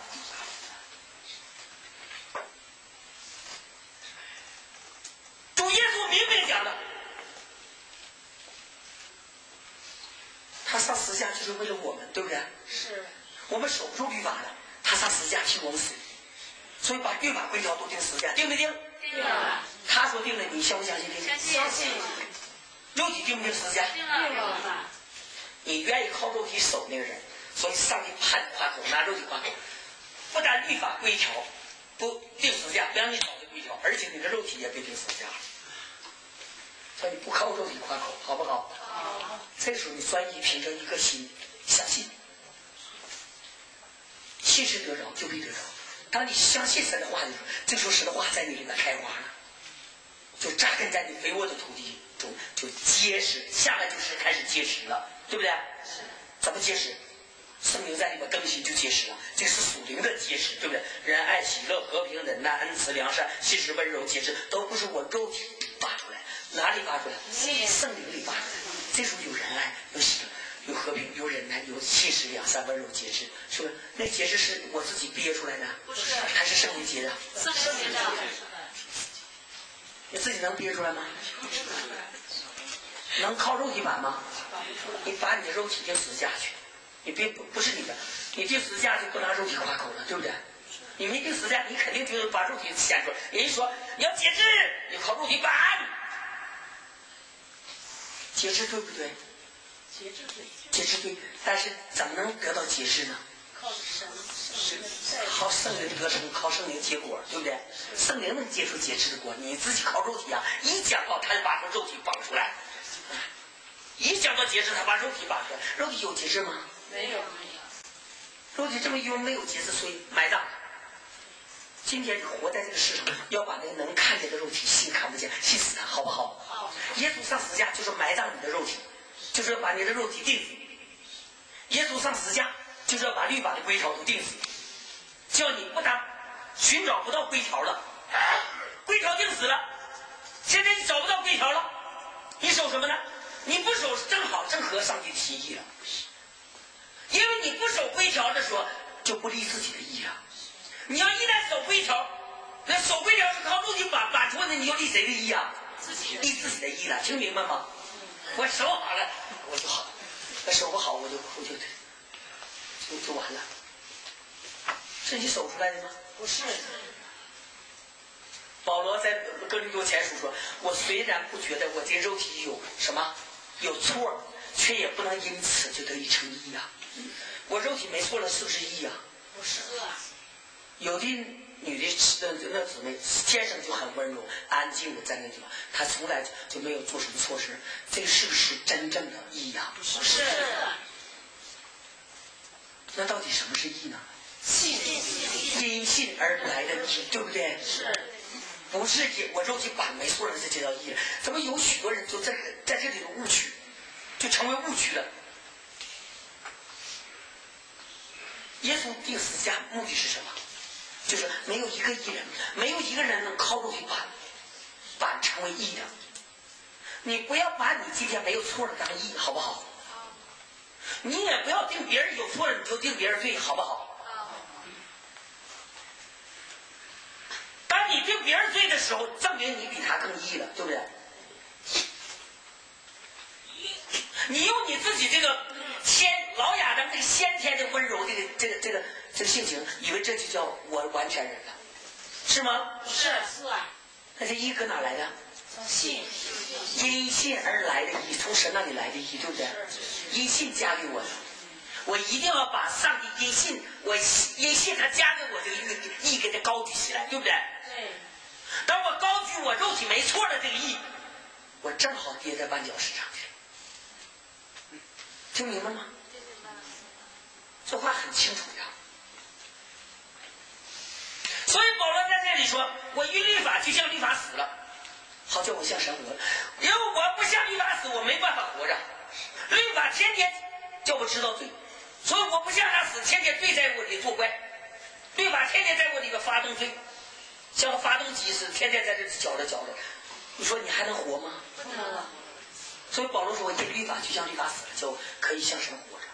主耶稣明明讲的，他上十字架就是为了我们，对不对？ 是。 我们守不住律法的，他上十字架替我们死，所以把律法规条都定十字架，定没定？ 定了。 他说定了，你相不相信？定？ 相信。 肉体定不定十字架？ 定了。 你愿意靠肉体守那个人，所以上帝判夸口，拿肉体夸口，不但律法规条不定十字架，不让你找这规条，而且你的肉体也被定十字架。所以你不靠肉体夸口，好不好？ 好。 这时候你专一凭着一个心相信，信是得着就必得着。当你相信神的话的时候，这时候神的话在你里面开花了，就扎根在你肥沃的土地中，就结实，下来就是开始结实了，对不对？怎么结实？圣灵在里面更新就结实了，这是属灵的结实，对不对？仁爱、喜乐、和平、忍耐、恩慈、良善、信实、温柔、节制，都不是我肉体发出来，哪里发出来？圣灵里发出来。这时候有仁爱，有喜乐，有和平，有忍耐，有信实、良善、温柔、节制，是不是？那节制是我自己憋出来的？ 不是， 还是圣灵结的？ 圣灵结的。 你自己能憋出来吗？能靠肉体版吗？你把你的肉体定十字架去，你别不不是你的，你定十字架就不拿肉体夸口了，对不对？你没定十字架，你肯定就把肉体显出来。人家说你要节制，你靠肉体版，节制对不对？ 节制对。 节制对，但是怎么能得到节制呢？ 靠神， 靠圣灵得成，靠圣灵结果，对不对？圣灵能结出节制的果，你自己靠肉体啊，一讲到他就把肉体绑出来，一讲到节制，他把肉体绑出来。肉体有节制吗？ 没有。 肉体这么用没有节制，所以埋葬。今天你活在这个世上，要把那个能看见的肉体，心看不见，心死他，好不好？ 好。 耶稣上十字架就是埋葬你的肉体，就是要把你的肉体定死。耶稣上十字架就是要把律法的规条都定死，叫你不但寻找不到规条了，规条定死了，现在你找不到规条了，你守什么呢？你不守正好正合上帝的心意了，因为你不守规条的时候就不立自己的意了。你要一旦守规条，那守规条是靠肉体板板出来的，你就立谁的意啊？ 自己立自己的意了，听明白吗？我守好了我就好，那守不好我就我就就就完了。是你守出来的吗？ 不是。 保罗在哥林多前书说：“我虽然不觉得我这肉体有什么有错，却也不能因此就得以称义啊。我肉体没错了，是不是义啊？ 不是啊。 有的女的那那姊妹天生就很温柔、安静的在那地方，她从来就没有做什么错事，这是不是真正的义啊？ 不是。 那到底什么是义呢？ 信， 因信而来的义，对不对？ 是。 不是我肉体板没错了，这就叫义。怎么有许多人就在在这里头误区，就成为误区了？ 十字架目的是什么？就是没有一个义人，没有一个人能靠着去板板成为义的。你不要把你今天没有错的当义，好不好？你也不要定别人有错了你就定别人罪，好不好？当你定别人罪的时候，证明你比他更义了，对不对？你用你自己这个先老亚当这个先天的温柔，这个这个这个这个性情，以为这就叫我完全人了，是吗？ 是是啊。 那这义搁哪来的？ 从信， 因信而来的义，从神那里来的义，对不对？因信加给我的，我一定要把上帝因信，我因信他加给我这个义义给他高举起来，对不对？ 对。 当我高举我肉体没错的这个义，我正好跌在绊脚石上去。听明白吗？这话很清楚呀。所以保罗在这里说，我与律法就像律法死了，好叫我像神活了。因为我不像律法死，我没办法活着。律法天天叫我知道罪，所以我不像他死，天天罪在我里作怪。律法天天在我里边发动罪，像发动机似的，天天在这搅着搅着。你说你还能活吗？ 不能了。 所以保罗说，我因律法就像律法死了，就可以像神活着。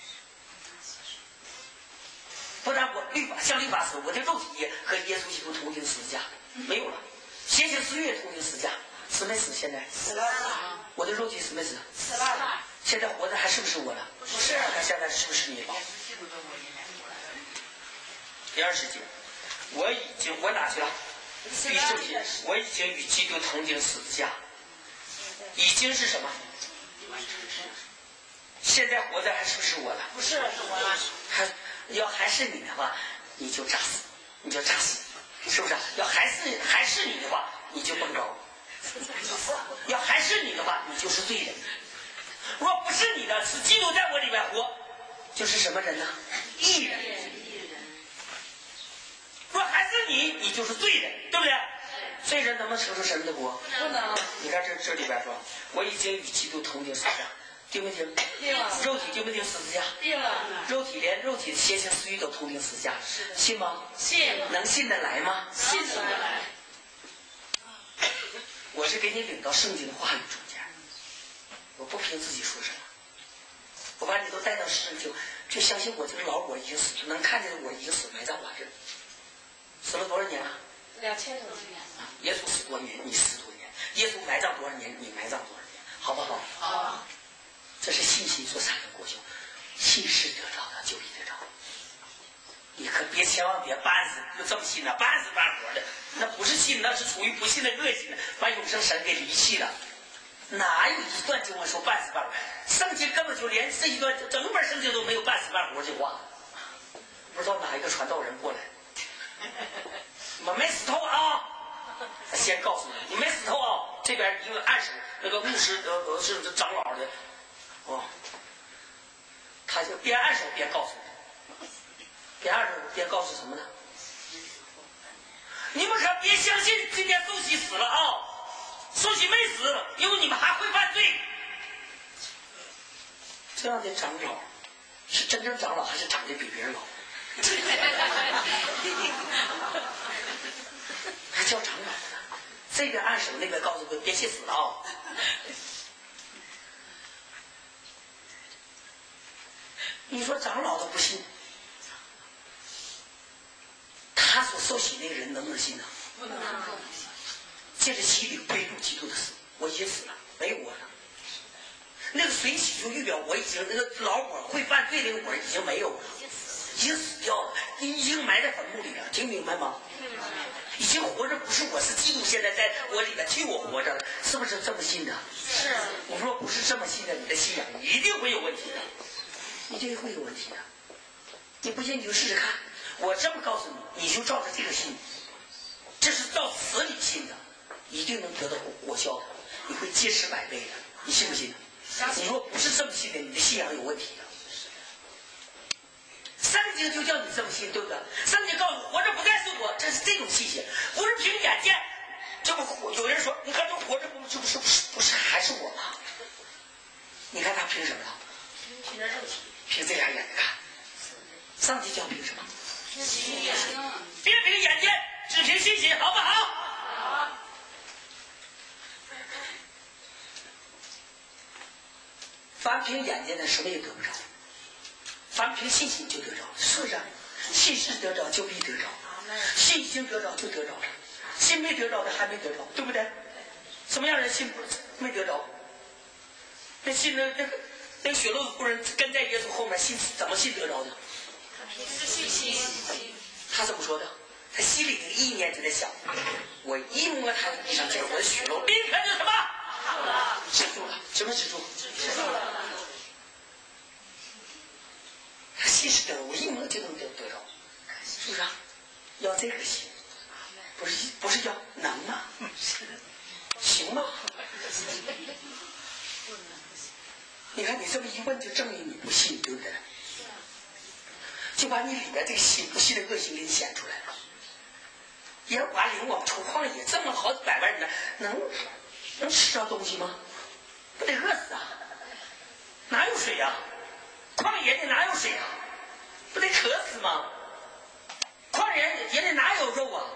不然我律法像律法死，我的肉体也和耶稣基督同定十字架，没有了。邪情私欲同定十字架，死没死？现在死了。 我的肉体死没死？ 死了。 现在活着还是不是我的？ 不是。 那现在是不是你的？第二十节，我已经我哪去了？第十节，我已经与基督同定十字架。已经是什么？现在活着还是不是我的？ 不是，是我的。 还要还是你的话，你就炸死，你就炸死，是不是？要还是还是你的话，你就蹦高。要还是你的话，你就是罪人。若不是你的，是基督在我里面活，就是什么人呢？义人。若还是你，你就是罪人，对不对？罪人能不能承受神的国？ 不能。 你看这这里边说，我已经与基督同定十字架，定没定？ 定了。 肉体定没定十字架？ 定了。 肉体连肉体的邪情私欲都同定十字架，信吗？ 信。 能信得来吗？ 信得来。 我是给你领到圣经的话语中间，我不凭自己说什么，我把你都带到世上，就就相信我这个老我已经死，能看见我已经死埋在我这，死了多少年了？ 两千多年。 耶稣死多年，你死多年；耶稣埋葬多少年，你埋葬多少年，好不好？ 好。 这是信心所产生果效，信是得着的，就必得着。你可别千万别半死，就这么信的，半死半活的，那不是信，那是属于不信的恶心的，把永生神给离弃了。哪有一段经文说半死半活？圣经根本就连这一段整本圣经都没有半死半活这话。不知道哪一个传道人过来，我没死透啊！先告诉你，你没死透啊！这边一个按手，那个牧师呃呃是长老的，哦，他就边按手边告诉你，边按手边告诉什么呢？你们可别相信今天受洗死了啊！受洗没死，因为你们还会犯罪。这样的长老是真正长老，还是长得比别人老？还叫长老呢？这边按手，那边告诉他别去死了啊！你说长老都不信，他所受洗那个人能不能信呢？ 不能。 借着洗礼背入基督的死，我已经死了，没有我了。那个水洗就预表我已经那个老我会犯罪那个我已经没有了，已经死掉了，已经埋在坟墓里了，听明白吗？已经活着不是我，是基督现在在我里面替我活着了，是不是这么信的？ 是。 我说不是这么信的，你的信仰一定会有问题的，你这个会有问题的。你不信你就试试看，我这么告诉你，你就照着这个信，这是照死里信的，一定能得到果效的，你会结实百倍的，你信不信？你说不是这么信的，你的信仰有问题的。圣经就叫你这么信，对不对？圣经告诉活着不再是我，这是这种信心，不是凭眼见。这不活，有人说，你看这活着不就不是不是不是还是我吗？你看他凭什么了？ 凭着肉体， 凭这俩眼睛看。上帝叫凭什么？ 别凭眼见，只凭信心，好不好？ 好。 凡凭眼见的什么也得不着，凡凭信心就得着，是不是？信是得着就必得着，信已经得着就得着了，信没得着的还没得着，对不对？什么样人信没得着？那信那那个那个血漏子妇人跟在耶稣后面，信怎么信得着的？ 信心。 他怎么说的？他心里的意念就在想，我一摸他的衣裳就是我的血漏，立刻就什么？止住了，什么止住？ 止住了。 他信是得，我一摸就能得得着，是不是啊？要这个心，不是不是要能吗？行吗？你看你这么一问，就证明你不信，对不对？就把你里边这个心不信的恶性给你显出来了。耶和华领我们出旷野，这么好几百万人，能能吃着东西吗？不得饿死啊！哪有水呀、啊？旷野里哪有水啊？不得渴死吗？旷野野里哪有肉啊？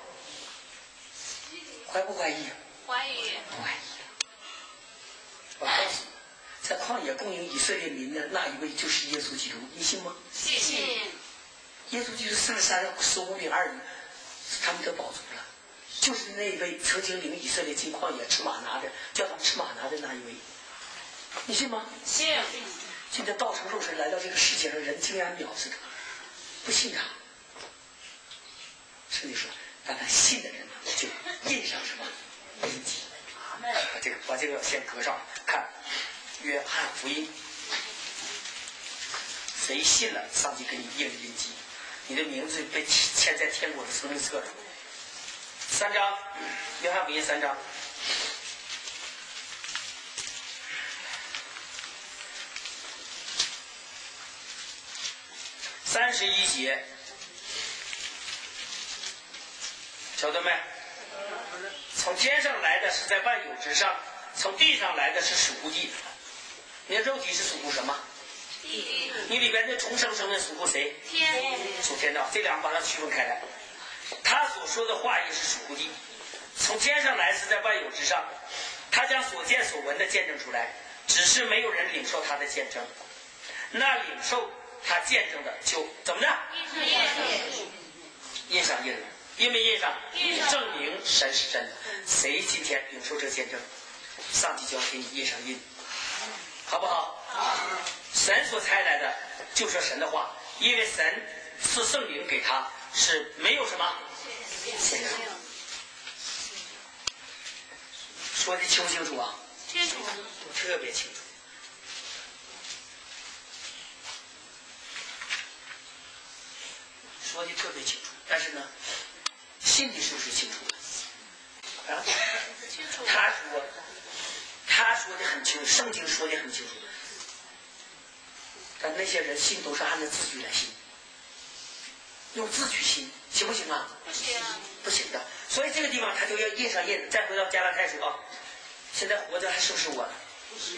怀不怀疑？ 怀疑。 不怀疑。我告诉你，在旷野供应以色列民的那一位就是耶稣基督，你信吗？ 信。 耶稣基督四十三十五饼二鱼，他们得饱足了，就是那一位曾经领以色列进旷野吃马拿的，叫他们吃马拿的那一位，你信吗？ 信。 现在道成肉身来到这个世界上，人竟然藐视他，不信他。所以说，但他信的人就印上什么印记。把这个把这个先搁上，看约翰福音，谁信了，上帝给你印印记，你的名字被签在天国的生命册上。三章，约翰福音三章。三十一节，晓得没？从天上来的是在万有之上，从地上来的是属乎地的。你的肉体是属乎什么？ 地。 你里边的重生生命属乎谁？ 天。 属天道，这两个把它区分开来。他所说的话也是属乎地。从天上来是在万有之上，他将所见所闻的见证出来，只是没有人领受他的见证。那领受他见证的就怎么着？印上印了。印没印上？ 印上。 证明神是真的。谁今天领受这见证，上帝就要给你印上印，好不好？ 好。 神所差来的就说神的话，因为神赐圣灵给他，是没有什么限制。说的清不清楚啊？ 清楚。 特别清楚。说的特别清楚，但是呢，心里是不是清楚的？啊， 清楚。 他说，他说的很清楚，圣经说的很清楚，但那些人信都是按照字句来信，用字句信，行不行啊？ 不行。 不行的。所以这个地方他就要印上印。再回到加拉太书啊，现在活着还是不是我？ 不是。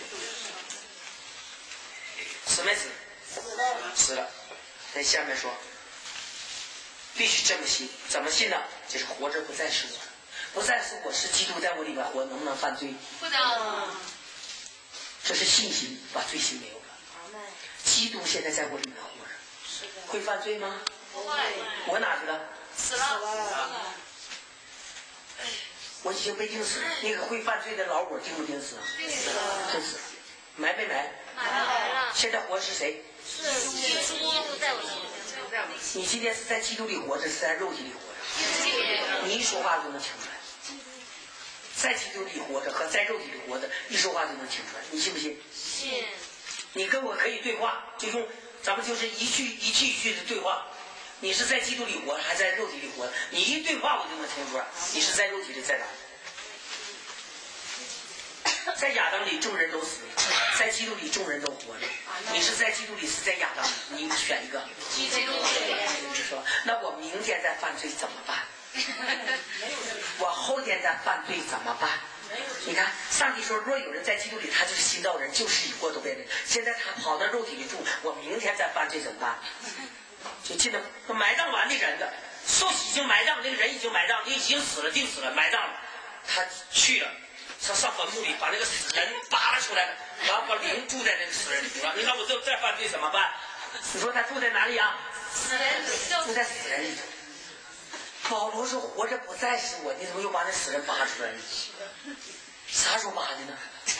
死没死？ 死了。 死了。在下面说。必须这么信，怎么信呢？就是活着不再是我，不再是我，是基督在我里面活，能不能犯罪？ 不能。 这是信心把罪心没有了。基督现在在我里面活着，会犯罪吗？ 不会。 我哪去了？ 死了。 我已经被钉死了。那个会犯罪的老我钉不钉死？ 钉死了。 钉死了。埋没埋？ 埋了。 现在活是谁？ 是耶稣在我心里。 你今天是在基督里活着，是在肉体里活着。你一说话就能听出来。在基督里活着和在肉体里活着，一说话就能听出来。你信不信？ 信。 你跟我可以对话，就用咱们就是一句一句一句的对话。你是在基督里活，还在肉体里活？你一对话，我就能听出来，你是在肉体里在哪？在亚当里众人都死了，在基督里众人都活着。你是在基督里，是在亚当里，你选一个。 基督里。 说，那我明天再犯罪怎么办？我后天再犯罪怎么办？你看，上帝说，若有人在基督里，他就是新造人，旧事已过都变了。现在他跑到肉体里住，我明天再犯罪怎么办？ 就进了埋葬完的人的受洗已经埋葬，那个人已经埋葬，已经死了，定死了，埋葬了。他去了，他上坟墓里把那个死人扒拉出来了，然后把灵住在那个死人里头了。你看我这再犯罪怎么办？你说他住在哪里啊？ 死人住在死人里头。保罗说：“活着不再是我，你怎么又把那死人扒出来了？啥时候扒的呢？”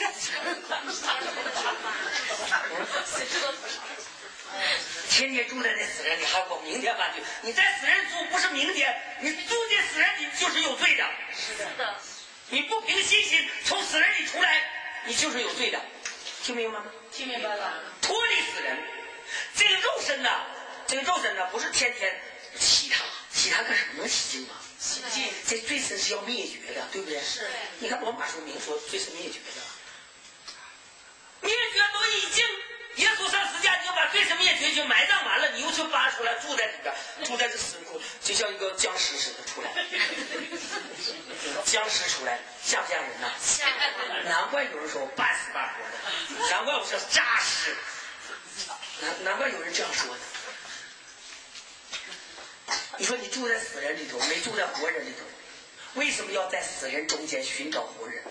天天住在那死人里，还我明天犯罪？你在死人住不是明天，你住在死人里就是有罪的。 是的。 你不凭信心从死人里出来，你就是有罪的。听明白吗？ 听明白了。 脱离死人，这个肉身呢，这个肉身呢，不是天天洗它，洗它干什么能洗净啊？ 洗不净。 这罪身是要灭绝的，对不对？ 是。 你看罗马书明说罪是灭绝的，灭绝都已经。耶稣上十字架，你要把罪身灭绝，已经埋葬完了，你又去扒出来，住在里边，住在这死人库，就像一个僵尸似的出来。僵尸出来，像不像人呐？ 像。 难怪有人说我半死半活的，难怪我说诈尸，难难怪有人这样说的。你说你住在死人里头，没住在活人里头，为什么要在死人中间寻找活人？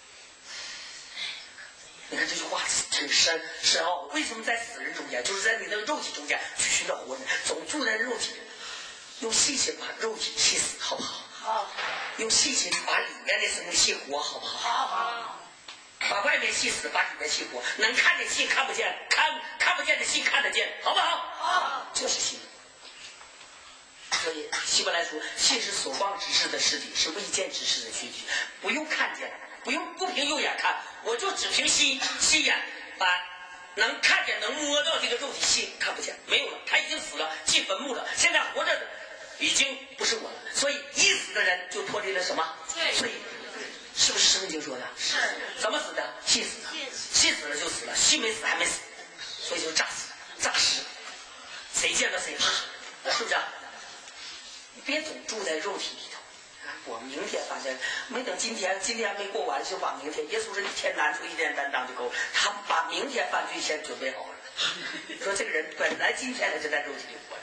你看这句话挺深深奥。为什么在死人中间，就是在你的肉体中间去寻找活人？总住在肉体，用细心把肉体气死，好不好？ 好。 用细心把里面的生命气活，好不好？ 好好。 把外面气死，把里面气活。能看的信看不见，看看不见的信看得见，好不好？ 好。 这是信。所以希伯来书，信是所望之事的实体，是未见之事的虚体，不用看见。不用不凭右眼看，我就只凭心心眼，把能看见能摸到这个肉体心看不见，没有了，他已经死了，进坟墓了。现在活着的已经不是我了，所以已死的人就脱离了什么罪？是不是圣经说的？ 是。 怎么死的？信死的，信死了就死了，信没死还没死，所以就炸死了，诈尸。谁见到谁怕，是不是？你别总住在肉体里头。我明天发现没等今天，今天没过完就把明天。耶稣是一天难处一天担当就够了，他把明天犯罪先准备好了。说这个人本来今天他就在肉体里活着，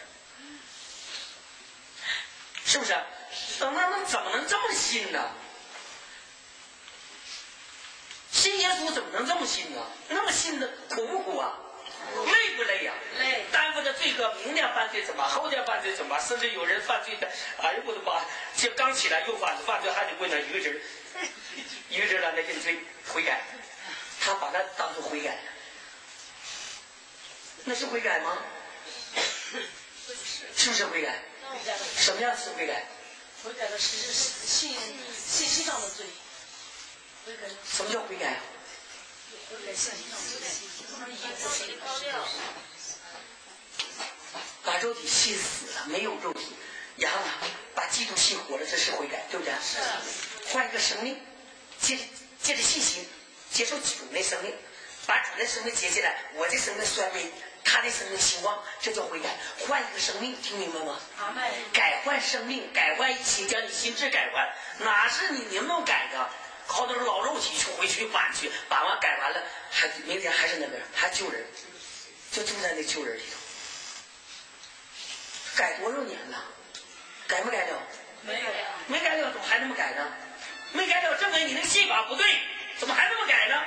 是不是？那那怎么能这么信呢？信耶稣怎么能这么信呢？那么信的苦不苦啊？累不累呀、啊？ 累。 担负着罪恶，明天犯罪怎么，后天犯罪怎么，甚至有人犯罪的，哎呀我的妈！就刚起来又犯犯罪，还得为那一个人，一个人来认罪悔改，他把他当作悔改，那是悔改吗？是不是悔改？什么样是悔改？ 悔改的是信信息上的罪。悔改。 什么叫悔改？ 悔改信息上的罪。 把肉体信死了，没有肉体，然后呢，把基督信活了，这是悔改，对不对？ 是。 换一个生命，借着借着信心接受主的生命，把主的生命接进来，我的生命衰微，他的生命兴旺，这叫悔改。换一个生命，听明白吗？ 阿门。 改换生命，改换一切，将你心智改换，哪是你能能改的？靠的是老肉体去回去搬去，搬完改完了，还明天还是那个人，还救人，就住在那救人里头。改多少年了？改没改了？ 没有。 没改了，怎么还那么改呢？没改了，证明你那个信法不对，怎么还那么改呢？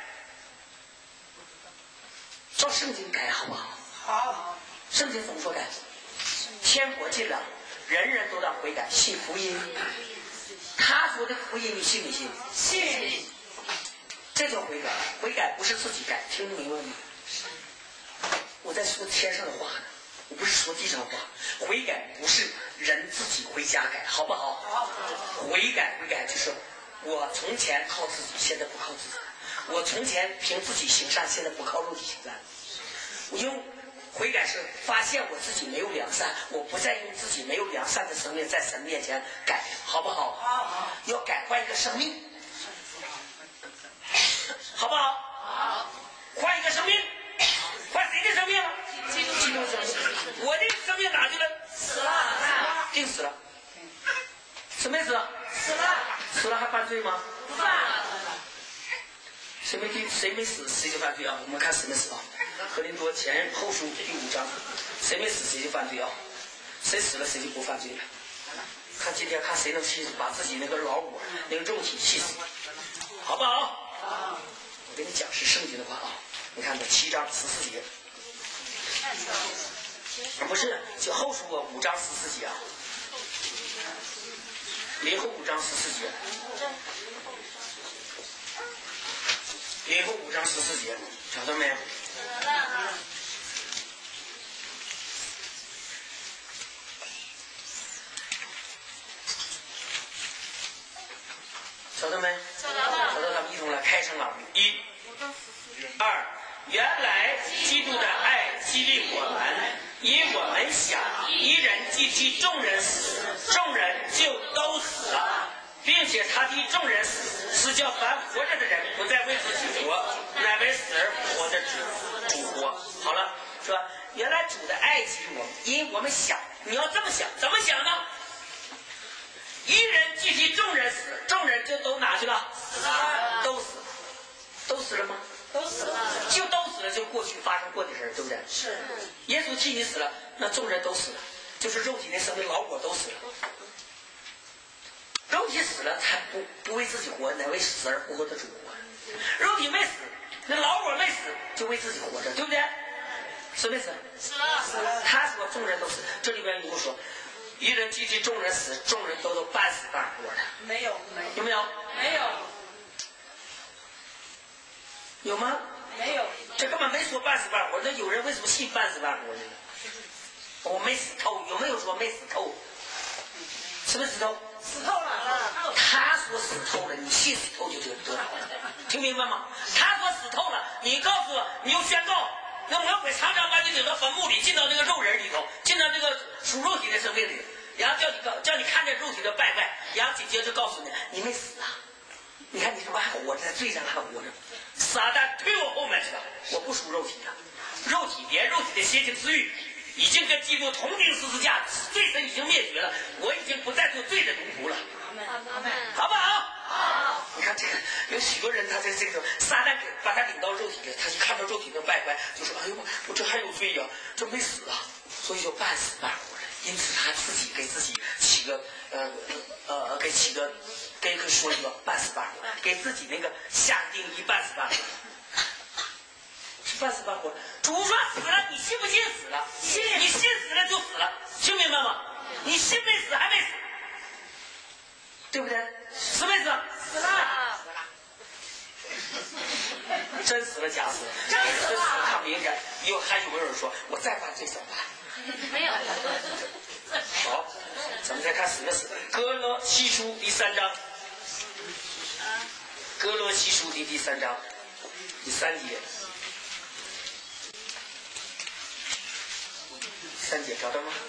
照圣经改好不好？ 好。 圣经怎么说改？天国近了，人人都当悔改，信福音。他说的福音，你信不信？ 信。 这叫悔改。悔改不是自己改，听明白吗？我在说天上的话呢，我不是说地上的话。悔改不是人自己回家改，好不好？ 好。 悔改，悔改就是我从前靠自己，现在不靠自己；我从前凭自己行善，现在不靠肉体行善。我用悔改是发现我自己没有良善，我不再用自己没有良善的生命在神面前改，好不好？ 好。 要改换一个生命，好不好？ 好。 换一个生命，换谁的生命？ 基督基督生命。我的生命哪去了？ 死了。 定死了。死没死？ 死了。 死了还犯罪吗？ 不犯。 谁没定？谁没死？谁就犯罪啊？我们看死没死啊？ 哥林多前后书第五章，谁没死谁就犯罪啊，谁死了谁就不犯罪了。看今天看谁能气死，把自己那个老我那个肉体气死，好不好？好。我给你讲是圣经的话啊，你看这七章十四节，不是就后书啊五章十四节啊，林后五章十四节，林后五章十四节，找到没有？找到没？找到了。找到，咱们一同来开声朗读。一、二，原来基督的爱激励我们，因我们想一人既替众人死，众人就都死了，并且他替众人死，是叫凡活着的人不再为自己活，乃为死而活的主主活。好了，是吧？原来主的爱激励我们，因我们想，你要这么想，怎么想呢？一人既替众人死，众人就都哪去了？死了，都死了，都死了吗？ 都死了， 就都死了，就过去发生过的事，对不对？ 是。 耶稣替你死了，那众人都死了，就是肉体的生命老我都死了。肉体死了，才不不为自己活，乃为死而活的主活。肉体没死，那老我没死，就为自己活着，对不对？死没死？ 死了，死了。 他说众人都死，这里边有说。一人既替众人死，众人都都半死半活的。 没有，没有。 有没有？ 没有。 有吗？ 没有。 这根本没说半死半活，那有人为什么信半死半活呢？我没死透，有没有说没死透？什么死透？ 死透了。 他说死透了，你信死透就得得了，听明白吗？他说死透了，你告诉我，你就宣告。那魔鬼常常把你领到坟墓里，进到那个肉人里头，进到这个属肉体的生命里，然后叫你叫你看见肉体的败坏，然后紧接着告诉你，你没死啊！你看你是不是还活着，在罪上还活着？撒旦推我后面去了，我不属肉体的，肉体连肉体的邪情私欲已经跟基督同定十字架，罪神已经灭绝了，我已经不再做罪的奴仆了。好不好？好。你看这个，有许多人他在这个撒旦把他领到肉体里，他就看到肉体的败坏，就说：“哎呦，我这还有罪呀、啊，这没死啊！”所以就半死半活的。因此他自己给自己起个呃呃给起个给个说一个半死半活，给自己那个下定义半死半活。是半死半活。主说死了，你信不信死了？信。你信死了就死了，听明白吗？你信没死还没死。对不对？死没死？ 死了， 真死了，假死了， 真死了。 看明显，有还有没有人说我再犯罪怎么办？ 没有。 好，咱们再看死没死。哥罗西书第三章，哥罗西书的第三章第三节，三节找到吗？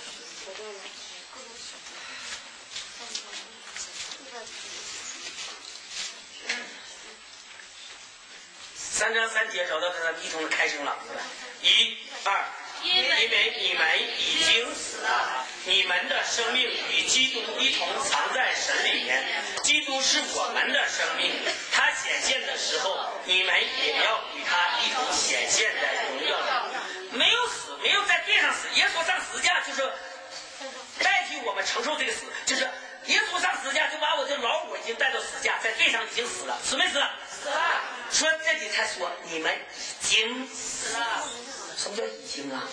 三章三节找到他一同的开声朗读了，一、二，因为你们已经死了，你们的生命与基督一同藏在神里面。基督是我们的生命，他显现的时候，你们也要与他一同显现在荣耀里。没有死，没有在地上死，耶稣上十字架就是代替我们承受这个死，就是耶稣上十字架就把我这老我已经带到死架，在地上已经死了，死没死？死了。说这里才说你们已经死了。什么叫已经啊？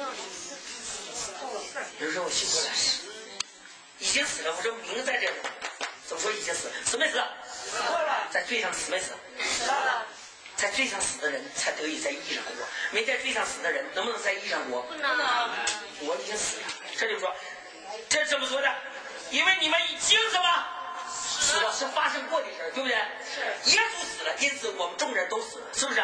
有人说我信过来，已经死了。我说明在这里，怎么说已经死了？死没死？死了。在罪上死没死？死了。在罪上死的人才得以在义上活，没在罪上死的人能不能在义上活？不能。我已经死了。这就说，这怎么说的？因为你们已经什么？死了，是发生过的事，对不对？是。耶稣死了，因此我们众人都死了，是不是？是。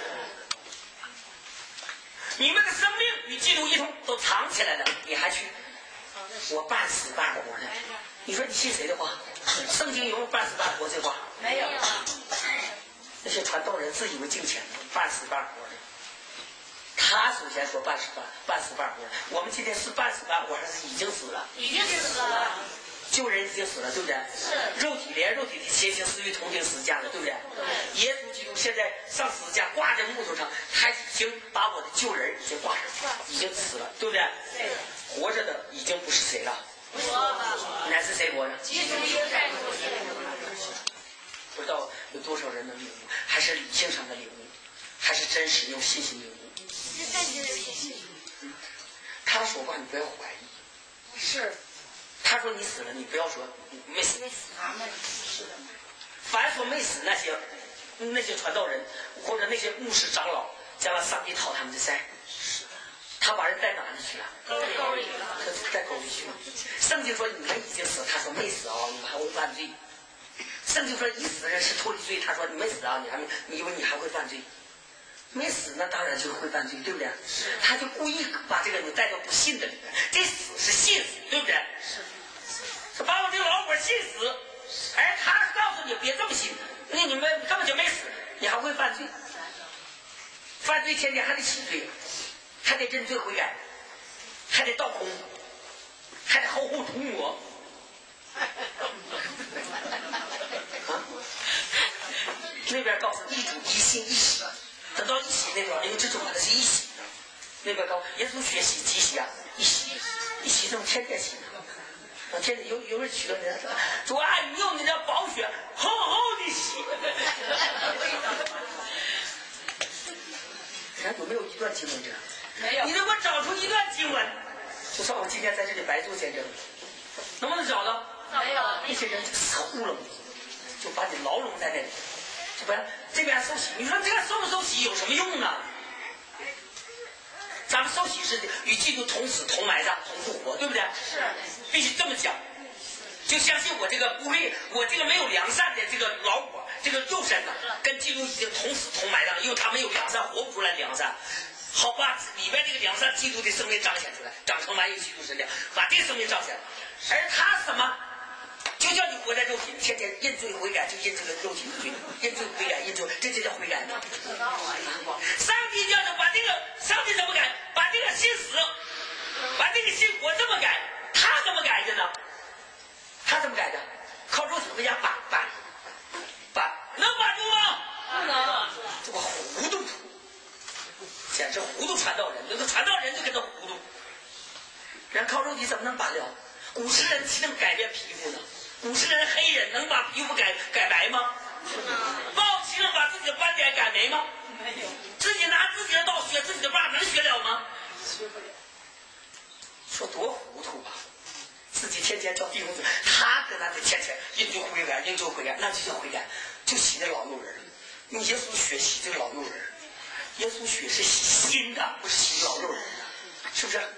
你们的生命与基督一同都藏起来了，你还去？我半死半活呢。你说你信谁的话？圣经有没有半死半活这话？ 没有。 那些传道人自以为敬虔，半死半活的。他首先说半死半半死半活，我们今天是半死半活还是已经死了？ 已经死了。 旧人已经死了，对不对？是。肉体连肉体的邪情私欲同定十字架了，对不对？对。耶稣基督现在上十字架挂在木头上，他已经把我的旧人已经挂上，已经死了，对不对？ 对。 活着的已经不是谁了，乃是谁活着？ 基督耶稣在我心里。 不知道有多少人能领悟，还是理性上的领悟，还是真实用信心领悟？ 是真实的信心。 嗯，他说话你不要怀疑。 是。 他说你死了，你不要说没死。 没死他们是的。 凡说没死那些那些传道人或者那些牧师长老，将来上帝讨他们的债。他把人带哪里去了？ 沟里了。 带沟里去了。圣经说你们已经死了，他说没死啊，你们还会犯罪。圣经说已死的人是脱离罪，他说你没死啊，你还没，你以为你还会犯罪？没死那当然就会犯罪，对不对？他就故意把这个人带到不信的里面，这死是信死，对不对？是把我这个老伙信死，而他是告诉你别这么信，那你们根本就没死，你还会犯罪，犯罪天天还得洗罪，还得认罪悔改，还得倒空，还得厚厚涂抹。啊，那边告诉一主一信一洗，等到一洗那边，因为这种的是一洗，那边告耶稣学习几洗啊？一洗，一洗这么天天洗呢。天天有有人娶了人，主啊，你用你的宝血厚厚的洗。咱有没有一段经文这样？ 没有。 你能给我找出一段经文，就算我今天在这里白做见证，能不能找到？ 没有。 那些人就糊弄你，就把你牢笼在那里，就把这边受洗。你说这个受不受洗有什么用呢？咱们受洗是与基督同死、同埋葬、同复活，对不对？ 是。 必须这么讲，就相信我这个不会，我这个没有良善的这个老我，这个肉身呢，跟基督已经同死同埋葬，因为他没有良善，活不出来良善。好把里边这个良善基督的生命彰显出来，长成满有基督身量，把这个生命彰显。而他什么？就叫你活在肉体，天天认罪悔改，就认这个肉体的罪，认罪悔改，认罪，这就叫悔改吗？上帝叫他把这个，上帝怎么改？把这个心死，把这个心活这么改，他怎么改的呢？他怎么改的？靠肉体回家把把把，能把住吗？ 不能。 这个糊涂，简直糊涂传道人，那个传道人就跟他糊涂。人靠肉体怎么能把了？五十人岂能改变皮肤呢？五十人黑人能把皮肤改改白吗？豹岂能把自己的斑点改没吗？ 没有。 自己拿自己的刀削自己的疤能削了吗？ 学不了。 说多糊涂吧！自己天天叫弟兄姊妹，他搁那里天天认罪悔改，认罪悔改，那就叫悔改，就洗那老幼人。用耶稣血洗这个老幼人，耶稣血是洗新的，不是洗老幼人的，是不是？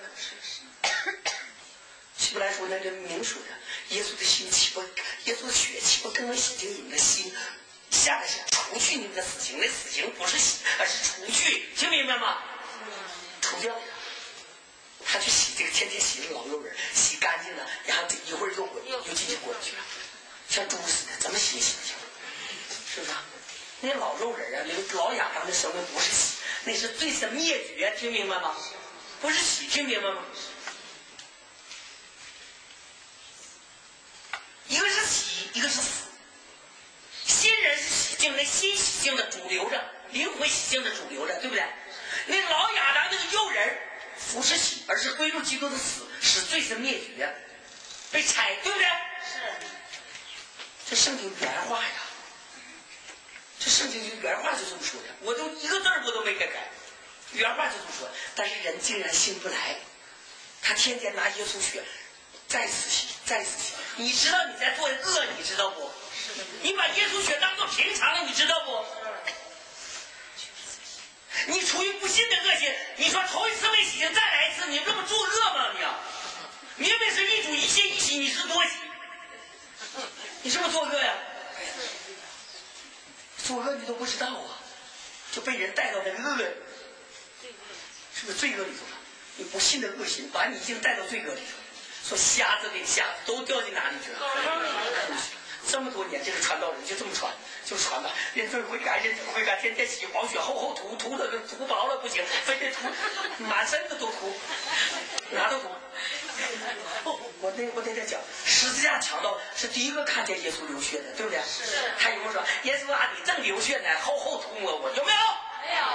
希伯来书那这明说的，耶稣的心岂不，耶稣的血岂不更为洗净你们的心？下来是除去你们的死刑，那死刑不是洗，而是除去，听明白吗？除掉。他去洗这个，天天洗这个老幼人，洗干净了，然后一会儿又滚，又进去滚去了，像猪似的，怎么洗也洗不清，是不是？那老肉人啊，那个老亚当的生命不是洗，那是最是灭绝，听明白吗？不是洗，听明白吗？一个是洗，一个是死。新人是洗净，那新洗净的主流着，灵魂洗净的主流着，对不对？那老亚当那个幼人不是洗，而是归入基督的死，使罪是灭绝，被拆，对不对？ 是。 这圣经原话呀，这圣经原话就这么说的，我都一个字我都没给改，原话就这么说。但是人竟然信不来，他天天拿耶稣血再次洗，再次洗。你知道你在做恶，你知道不？你把耶稣血当做平常了，你知道不？你出于不信的恶心，你说头一次没洗净，再来一次，你这么作恶吗？你啊，明明是一主一信一洗，你是多洗，你是不是作恶呀？作恶你都不知道啊，就被人带到那个恶，是不是罪恶里头了？你不信的恶心，把你已经带到罪恶里头。说瞎子跟瞎子都掉进哪里去了？这么多年，这个传道人就这么传，就传吧，认罪悔改，认罪悔改，天天洗黄血，厚厚涂，涂的涂薄了不行，非得涂，满身子都涂，哪都涂。我那我那天讲，十字架强盗是第一个看见耶稣流血的，对不对？他有人说， 耶稣啊，你正流血呢，后后涂抹我，有没有？ 没有。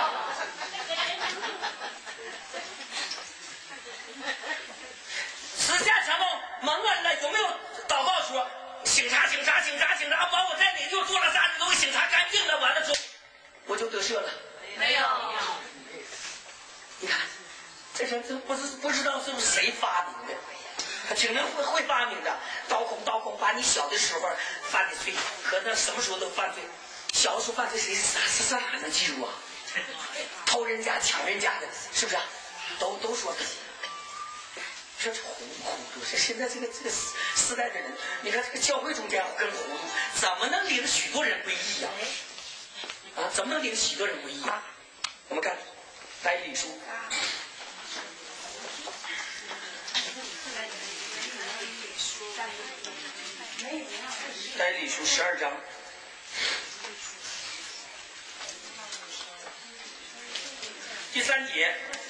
私下传道蒙恩了，有没有祷告说警察警察警察警察，把我在哪地方做了啥事都给警察干净了，完了之后我就得赦了？ 没有。 你看，这人这不是不知道是不是谁发明的，他挺能会会发明的。刀孔刀孔，把你小的时候犯的罪和他什么时候都犯罪，小时候犯罪谁是啥是啥还能记住啊？偷人家抢人家的，是不是、啊？都都说这是糊糊涂。这现在这个这个时代的人，你看这个教会中间更糊涂，怎么能领许多人归义呀、啊？啊，怎么能领许多人归义啊？我们看但以理书。但以理书十二章。第三节，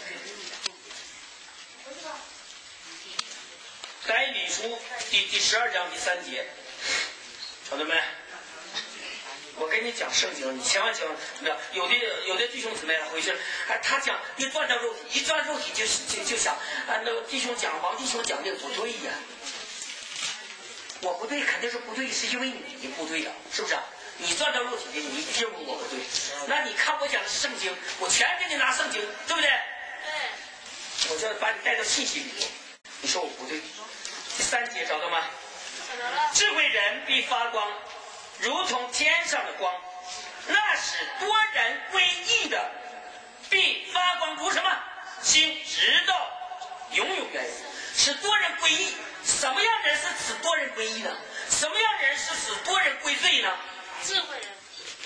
但以理书第第十二章第三节，小弟们，我跟你讲圣经，你千万千万不要。有的有的弟兄姊妹回去，哎，他讲一转到肉体，一转肉体就就就想，啊，那个弟兄讲王弟兄讲的不对呀。我不对，肯定是不对，是因为你不对呀，是不是、啊？你转到肉体的，你认为我不对，那你看我讲的圣经，我全给你拿圣经，对不对？对。我就把你带到信息里头，你说我不对。第三节找到吗？找到了。智慧人必发光，如同天上的光，那使多人归义的，必发光如什么？心，直到永永远远，使多人归义。什么样人是使多人归义呢？什么样人是使多人归罪呢？ 智慧人。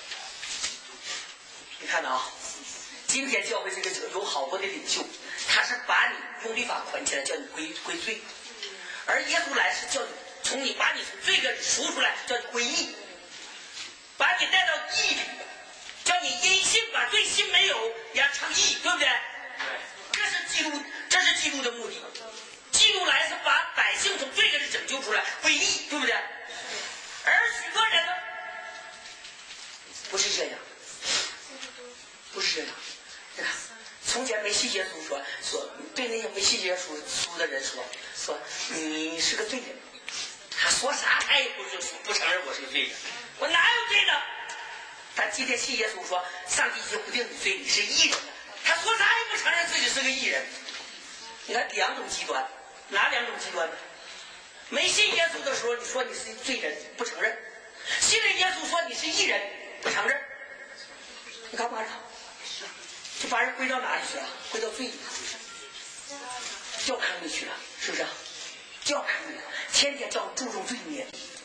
你看到啊，今天教会这个有好多的领袖，他是把你用律法捆起来，叫你归归罪；而耶稣来是叫你从你把你从罪恶里赎出来，叫你归义，把你带到义里，叫你因信把罪信没有也成义，对不对？这是基督，这是基督的目的。基督来是把百姓从罪恶里拯救出来，归义，对不对？而许多人呢，不是这样，不是这样。你看，从前梅西耶稣说说对那些梅西耶稣书的人说说你是个罪人，他说啥他也不是不承认我是个罪人，我哪有罪呢？但今天信耶稣说上帝已经不定你罪，你是义人了，他说啥也不承认自己是个义人。你看两种极端。哪两种极端呢？没信耶稣的时候，你说你是罪人，不承认；信了耶稣说你是义人，不承认。你看完了，就把人归到哪里去了？归到罪里，掉坑里去了，是不是？掉坑里了，天天叫注重罪孽，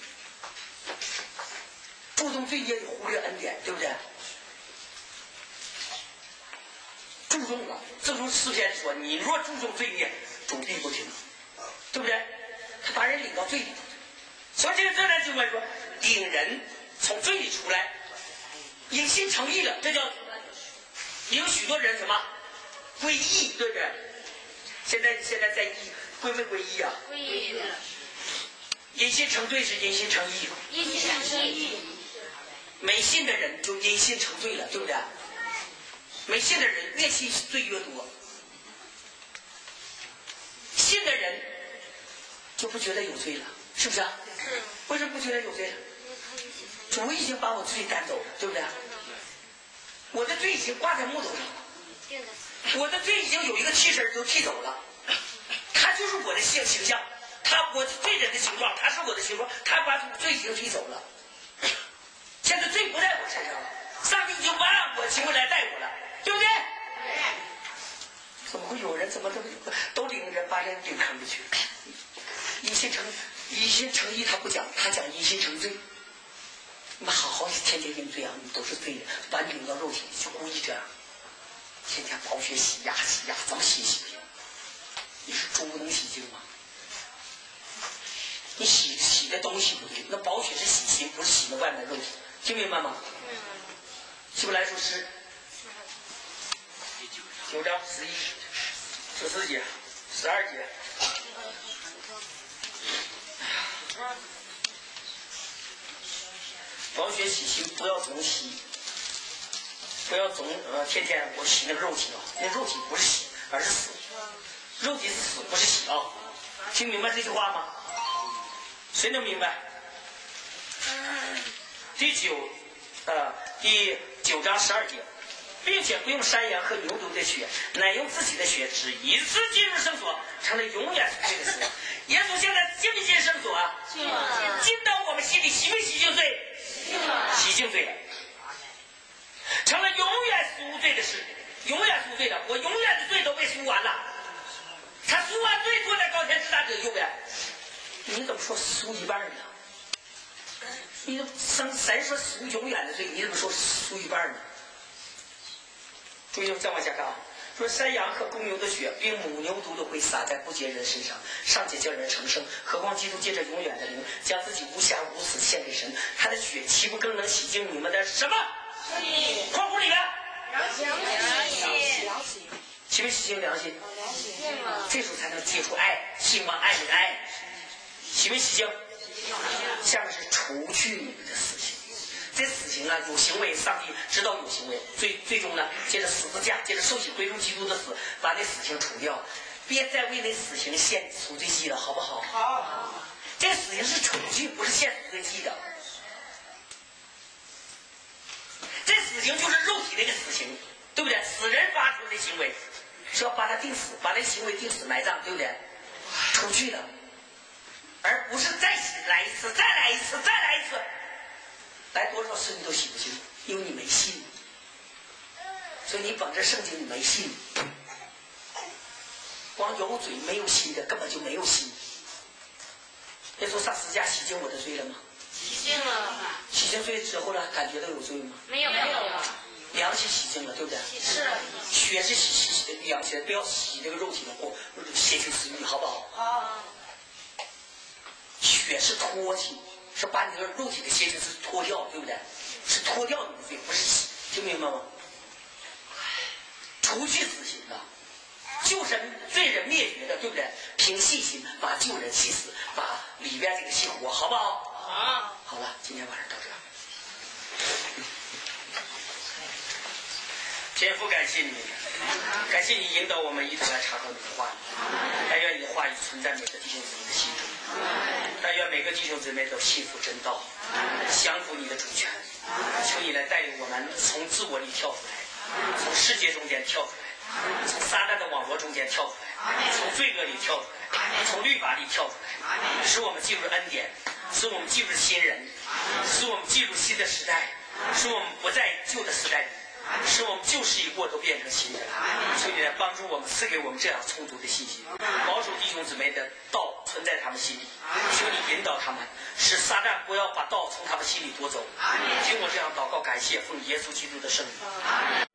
注重罪孽就忽略恩典，对不对？注重了，正如诗篇说：“你若注重罪孽，主必不听。”对不对？他把人领到罪里头，所以这个这段经文说，领人从罪里出来，因信成义了，这叫领许多人什么归义，对不对？现在现在在义归没归义啊？ 归义的。 因信成罪是因信成义， 因信成义。 没信的人就因信成罪了，对不对？没信的人越信罪越多，信的人就不觉得有罪了，是不是啊？ 是。 为什么不觉得有罪了？主已经把我罪赶走了，对不对？我的罪已经挂在木头上了，我的罪已经有一个替身就替走了，他就是我的形形象，他我罪人的形状，他是我的形状，他把罪已经替走了。现在罪不在我身上了，上帝已经不让我行为来带我了，对不对？怎么会有人怎么都都领人把人领坑里去？一心成一心成义，他不讲，他讲一心成罪。你们好好天天认罪啊，你都是罪人，把你领到肉体里去，故意这样，天天刨血洗牙洗牙，怎么洗洗净？你是猪能洗净吗？你洗洗的东西不对，那宝血是洗心，不是洗的外面肉体，听明白吗？希伯来书十九章十一、十四节、十二节。 光学洗心，不要总洗，不要总呃天天我洗那个肉体啊，那肉体不是洗，而是死。肉体是死，不是洗啊。听明白这句话吗？谁能明白？第九，呃，第九章十二节，并且不用山羊和牛犊的血，乃用自己的血，只一次进入圣所，成了永远赎罪的死。耶稣现在进不进圣所啊？进了。进到我们心里，洗没洗净罪？洗了。洗净罪了，成了永远赎罪的事，永远赎罪的，我永远的罪都被赎完了。他赎完罪，坐在高天之大者右边。你怎么说赎一半呢？你神神说赎永远的罪，你怎么说赎一半呢？注意，再往下看啊，说山羊和公牛的血，并母牛犊的会洒在不洁人身上，尚且叫人成圣，何况基督借着永远的灵，将自己无瑕无疵献给神，他的血岂不更能洗净你们的什么？括弧里面， 良心， 洗没洗净良心？这时候才能结出爱，希望爱你的爱。洗没洗净？下面是除去你们的死刑。这死刑啊，有行为，上帝知道有行为，最最终呢，借着十字架，借着受洗归入基督的死，把那死刑除掉，别再为那死刑献赎罪祭了，好不好？好。这个死刑是除去，不是献赎罪祭的。这死刑就是肉体那个死刑，对不对？死人发出的行为是要把他定死，把那行为定死埋葬，对不对？除去了，而不是再来一次，再来一次，再来一次。来多少次你都洗不清，因为你没信，所以你本着圣经你没信，光有嘴没有心的根本就没有心。耶稣上十字架洗净我的罪了吗？ 洗净了。 洗净罪之后呢，感觉到有罪吗？ 没有，没有。 良心洗净了，对不对？ 是。 血是洗洗洗的良心，不要洗这个肉体的过邪情私欲，好不好？好。血是脱去。是把你的肉体的邪情是脱掉，对不对？是脱掉你的罪，不是洗，听明白吗？除去死刑的，救人罪人灭绝的，对不对？凭信心把救人气死，把里边这个心活，好不好？好。好了，今天晚上到这儿。天父，感谢你，感谢你引导我们一同来查考你的话语，但愿你的话语存在每个弟兄姊妹的心中，但愿每个弟兄姊妹都信服真道，降服你的主权。求你来带领我们从自我里跳出来，从世界中间跳出来，从撒旦的网络中间跳出来，从罪恶里跳出来，从律法里跳出来，使我们进入恩典，使我们进入新人，使我们进入新的时代，使我们不在旧的时代里，使我们旧事已过都变成新的。求你来帮助我们，赐给我们这样充足的信心，保守弟兄姊妹的道存在他们心里。求你引导他们，使撒旦不要把道从他们心里夺走。听我这样祷告，感谢奉耶稣基督的圣名。